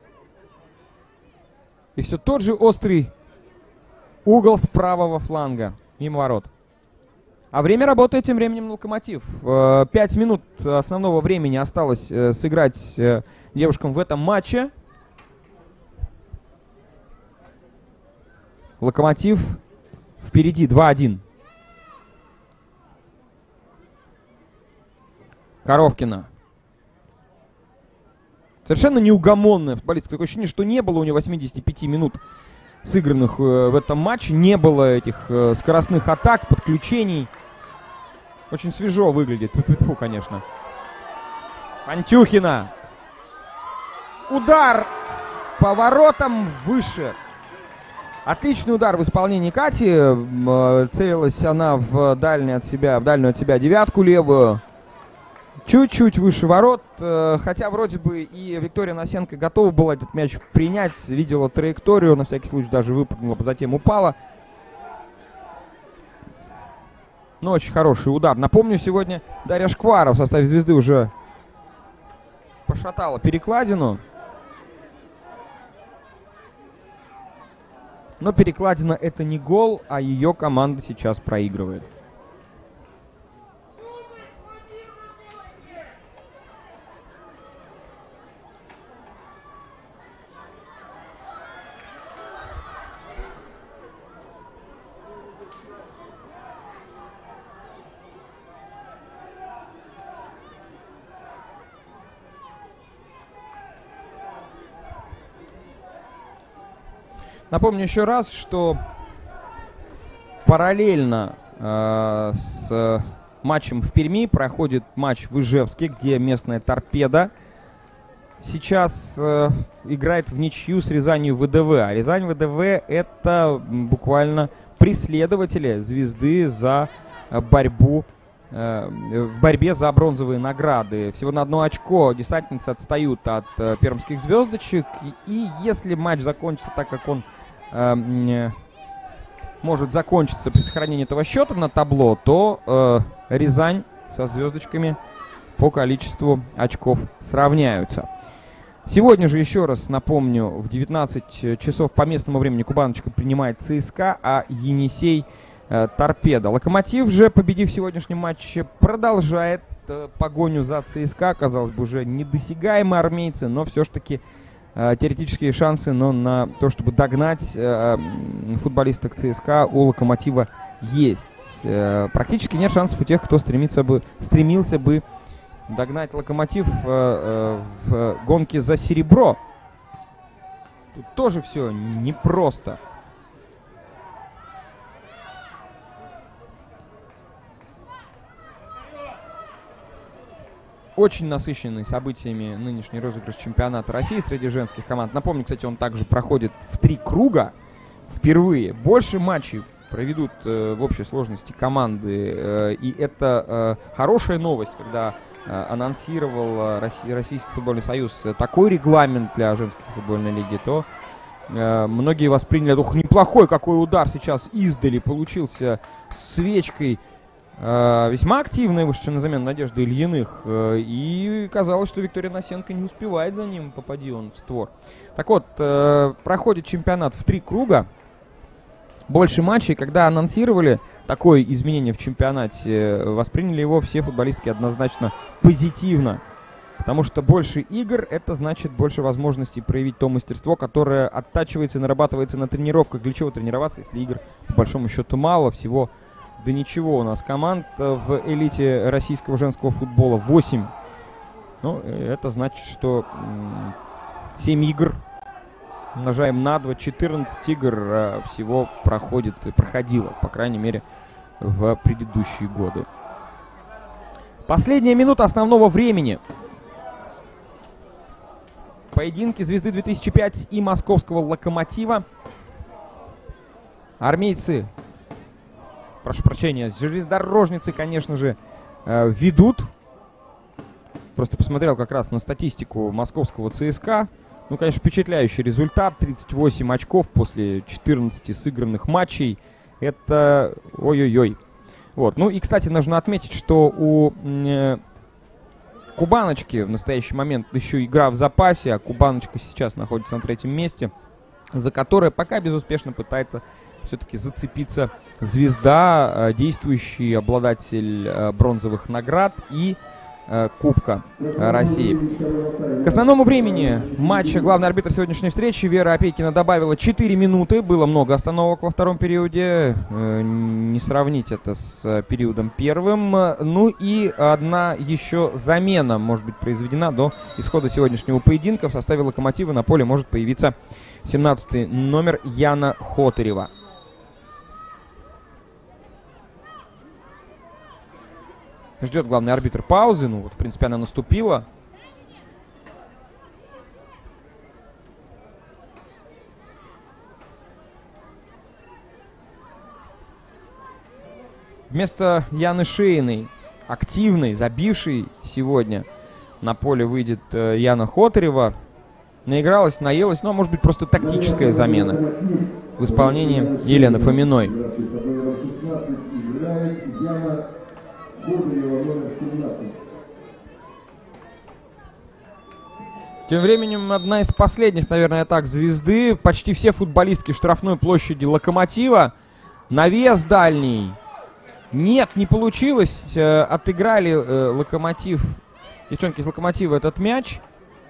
И все тот же острый угол с правого фланга, мимо ворот. А время работает тем временем Локомотив. Пять минут основного времени осталось э, сыграть э, девушкам в этом матче. Локомотив впереди два один. Коровкина. Совершенно неугомонная футболистка. Такое ощущение, что не было у нее восьмидесяти пяти минут сыгранных э, в этом матче. Не было этих э, скоростных атак, подключений. Очень свежо выглядит. Тьфу-тьфу, конечно. Пантюхина. Удар по воротам выше. Отличный удар в исполнении Кати. Э, целилась она в дальнюю от себя, в дальнюю от себя девятку левую. Чуть-чуть выше ворот, э, хотя вроде бы и Виктория Насенко готова была этот мяч принять, видела траекторию, на всякий случай даже выпрыгнула, затем упала. Но очень хороший удар. Напомню, сегодня Дарья Шквара в составе Звезды уже пошатала перекладину. Но перекладина — это не гол, а ее команда сейчас проигрывает. Напомню еще раз, что параллельно э, с э, матчем в Перми проходит матч в Ижевске, где местная «Торпеда» сейчас э, играет в ничью с Рязанью ВДВ. А Рязань ВДВ — это буквально преследователи Звезды за э, борьбу в борьбе за бронзовые награды. Всего на одно очко десантницы отстают от э, пермских звездочек. И если матч закончится так, как он э, может закончиться при сохранении этого счета на табло, то э, Рязань со звездочками по количеству очков сравняются. Сегодня же, еще раз напомню, в девятнадцать часов по местному времени Кубаночка принимает ЦСКА, а Енисей Торпедо. Локомотив же, победив в сегодняшнем матче, продолжает э, погоню за ЦСКА. Казалось бы, уже недосягаемые армейцы, но все ж таки э, теоретические шансы но на то, чтобы догнать э, футболисток ЦСКА, у Локомотива есть. Э, практически нет шансов у тех, кто стремится бы, стремился бы догнать Локомотив э, э, в гонке за серебро. Тут тоже все непросто. Очень насыщенный событиями нынешний розыгрыш чемпионата России среди женских команд. Напомню, кстати, он также проходит в три круга впервые. Больше матчей проведут э, в общей сложности команды. Э, и это э, хорошая новость, когда э, анонсировал э, Российский футбольный союз такой регламент для женской футбольной лиги, то э, многие восприняли, ух, неплохой какой удар сейчас издали получился с свечкой. Uh, весьма активная вышедшая на замену Надежда Ильиных. Uh, и казалось, что Виктория Носенко не успевает за ним, попади он в створ. Так вот, uh, проходит чемпионат в три круга. Больше матчей. Когда анонсировали такое изменение в чемпионате, восприняли его все футболистки однозначно позитивно. Потому что больше игр — это значит больше возможностей проявить то мастерство, которое оттачивается и нарабатывается на тренировках. Для чего тренироваться, если игр по большому счету мало, всего... Да ничего, у нас команд в элите российского женского футбола восемь. Ну, это значит, что семь игр умножаем на два, четырнадцать игр а, всего проходит и проходило, по крайней мере, в предыдущие годы. Последняя минута основного времени. В поединке «Звезды две тысячи пять» и московского «Локомотива» армейцы... Прошу прощения, железнодорожницы, конечно же, э, ведут. Просто посмотрел как раз на статистику московского ЦСКА. Ну, конечно, впечатляющий результат. тридцать восемь очков после четырнадцати сыгранных матчей. Это ой-ой-ой. Вот. Ну и, кстати, нужно отметить, что у э, Кубаночки в настоящий момент еще игра в запасе. А Кубаночка сейчас находится на третьем месте, за которое пока безуспешно пытается... все-таки зацепиться звезда, действующий обладатель бронзовых наград и Кубка России. К основному времени матча главный арбитр сегодняшней встречи Вера Опейкина добавила четыре минуты. Было много остановок во втором периоде. Не сравнить это с периодом первым. Ну и одна еще замена может быть произведена до исхода сегодняшнего поединка. В составе «Локомотива» на поле может появиться семнадцатый номер Яна Хотарева. Ждет главный арбитр паузы. Ну вот, в принципе, она наступила. Вместо Яны Шейной, активной, забившей сегодня, на поле выйдет э, Яна Хотарева. Наигралась, наелась, но может быть просто тактическая замена в исполнении Елены Фоминой. Тем временем одна из последних, наверное, атак «Звезды». Почти все футболистки штрафной площади «Локомотива». Навес дальний. Нет, не получилось. Э, отыграли э, «Локомотив». Девчонки из «Локомотива» этот мяч.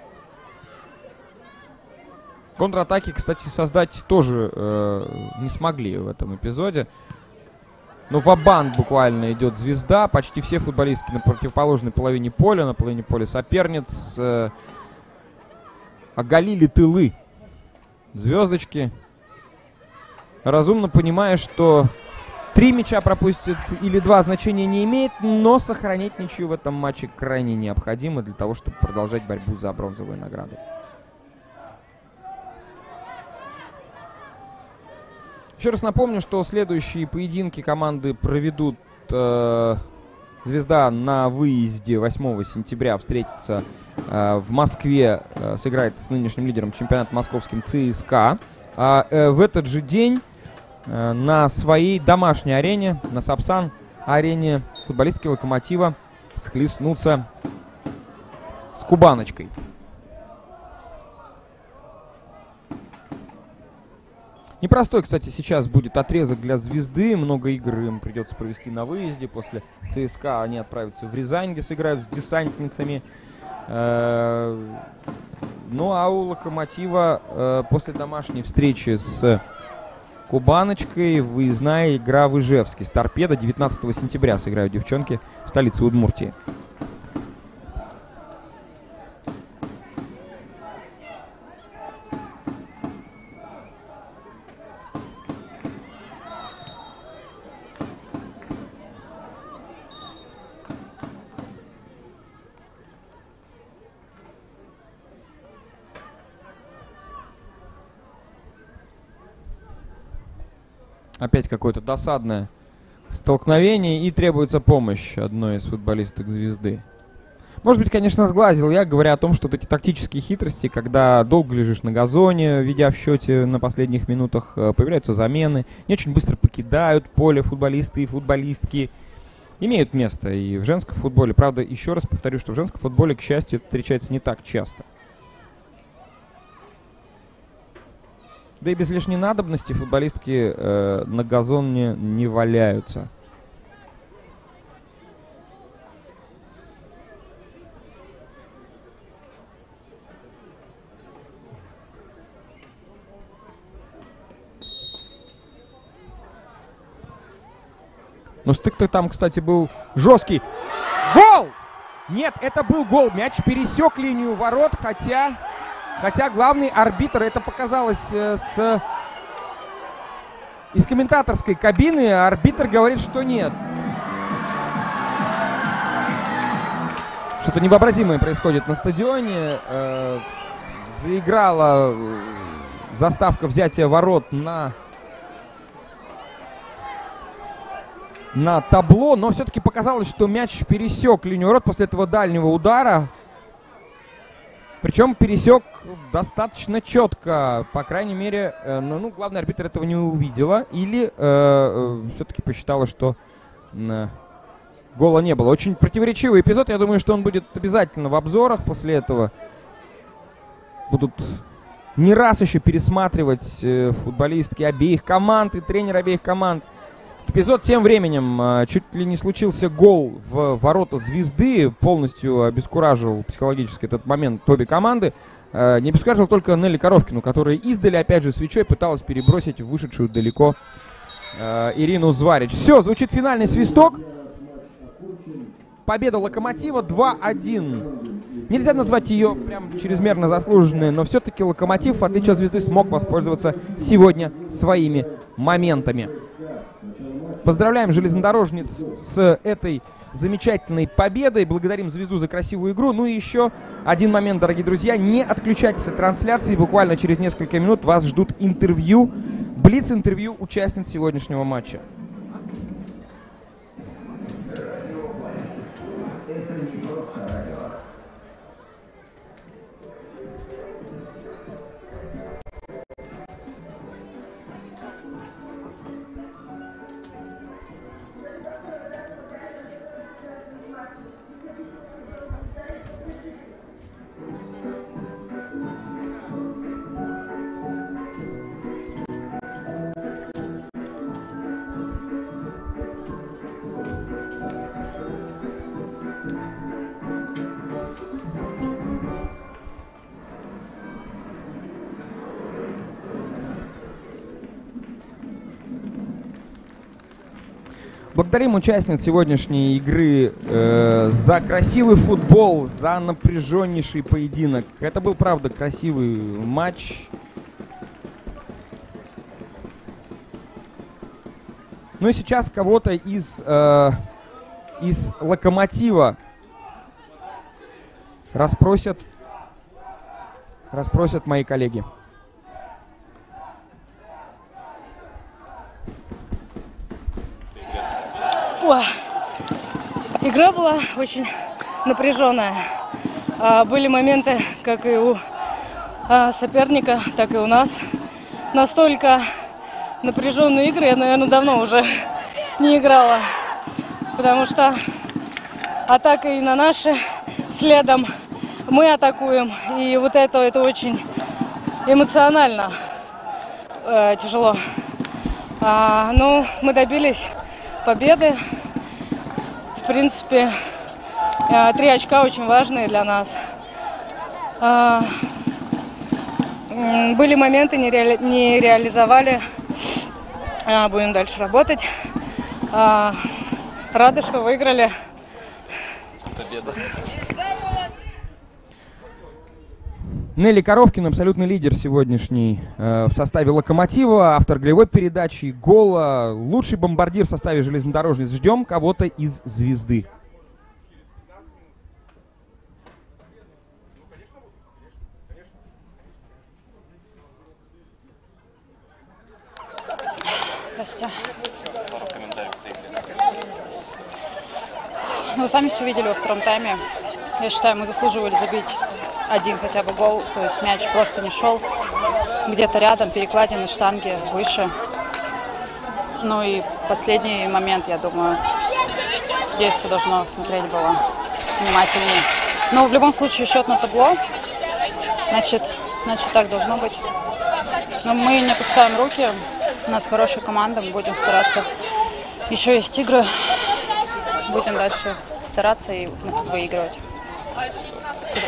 Контратаки, кстати, создать тоже э, не смогли в этом эпизоде. Но ва-банк буквально идет «Звезда». Почти все футболистки на противоположной половине поля, на половине поля соперниц, э, оголили тылы звездочки, разумно понимая, что три мяча пропустят или два значения не имеет, но сохранить ничью в этом матче крайне необходимо для того, чтобы продолжать борьбу за бронзовые награды. Еще раз напомню, что следующие поединки команды проведут э, «Звезда» на выезде восьмого сентября встретится э, в Москве, э, сыграет с нынешним лидером чемпионата московским ЦСКА. А э, в этот же день э, на своей домашней арене, на Сапсан-арене, футболистки «Локомотива» схлестнутся с «Кубаночкой». Непростой, кстати, сейчас будет отрезок для «Звезды». Много игр им придется провести на выезде. После ЦСКА они отправятся в Рязань, где сыграют с «Десантницами». Ну а у «Локомотива» после домашней встречи с «Кубаночкой» выездная игра в Ижевске. С «Торпедо» девятнадцатого сентября сыграют девчонки в столице Удмуртии. Опять какое-то досадное столкновение, и требуется помощь одной из футболисток «Звезды». Может быть, конечно, сглазил я, говоря о том, что вот эти тактические хитрости, когда долго лежишь на газоне, ведя в счете на последних минутах, появляются замены, не очень быстро покидают поле футболисты и футболистки, имеют место и в женском футболе. Правда, еще раз повторю, что в женском футболе, к счастью, это встречается не так часто. Да и без лишней надобности футболистки э, на газоне не валяются. Но стык-то там, кстати, был жесткий. Гол! Нет, это был гол. Мяч пересек линию ворот, хотя... Хотя главный арбитр, это показалось э, с... из комментаторской кабины, арбитр говорит, что нет. Что-то невообразимое происходит на стадионе. Э, заиграла заставка взятия ворот на... на табло, но все-таки показалось, что мяч пересек линию ворот после этого дальнего удара. Причем пересек достаточно четко, по крайней мере, э, ну, ну, главный арбитр этого не увидела, или э, э, все-таки посчитала, что э, гола не было. Очень противоречивый эпизод, я думаю, что он будет обязательно в обзорах после этого. Будут не раз еще пересматривать э, футболистки обеих команд и тренеры обеих команд. Эпизод тем временем, э, чуть ли не случился гол в ворота «Звезды», полностью обескуражил психологически этот момент обе команды. Э, не обескуражил только Нелли Коровкину, которая издали, опять же, свечой пыталась перебросить вышедшую далеко э, Ирину Зварич. Все, звучит финальный свисток. Победа «Локомотива» два один. Нельзя назвать ее прям чрезмерно заслуженной, но все-таки «Локомотив», в отличие от «Звезды», смог воспользоваться сегодня своими моментами. Поздравляем железнодорожниц с этой замечательной победой. Благодарим «Звезду» за красивую игру. Ну и еще один момент, дорогие друзья. Не отключайтесь от трансляции. Буквально через несколько минут вас ждут интервью, блиц-интервью участниц сегодняшнего матча. Это не просто радио. Благодарим участниц сегодняшней игры э, за красивый футбол, за напряженнейший поединок. Это был, правда, красивый матч. Ну и сейчас кого-то из, э, из «Локомотива» расспросят, расспросят мои коллеги. Игра была очень напряженная. Были моменты, как и у соперника, так и у нас. Настолько напряженные игры я, наверное, давно уже не играла. Потому что атака и на наши следом, мы атакуем. И вот это, это очень эмоционально э, тяжело. А, ну, мы добились победы. В принципе, э, три очка очень важные для нас. А, были моменты, не, ре, не реализовали. А, будем дальше работать. А, рады, что выиграли. Победа. Нелли Коровкина, абсолютный лидер сегодняшний э, в составе «Локомотива», автор голевой передачи, гола, лучший бомбардир в составе железнодорожниц. Ждем кого-то из «Звезды». Здравствуйте. Ну, вы сами все видели во втором тайме. Я считаю, мы заслуживали забить один хотя бы гол. То есть мяч просто не шел. Где-то рядом, перекладины, штанги выше. Ну и последний момент, я думаю, судейство должно смотреть было внимательнее. Но в любом случае счет на табло. Значит, значит так должно быть. Но мы не опускаем руки. У нас хорошая команда, мы будем стараться. Еще есть игры. Будем дальше стараться и выигрывать. Спасибо.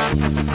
Thank you.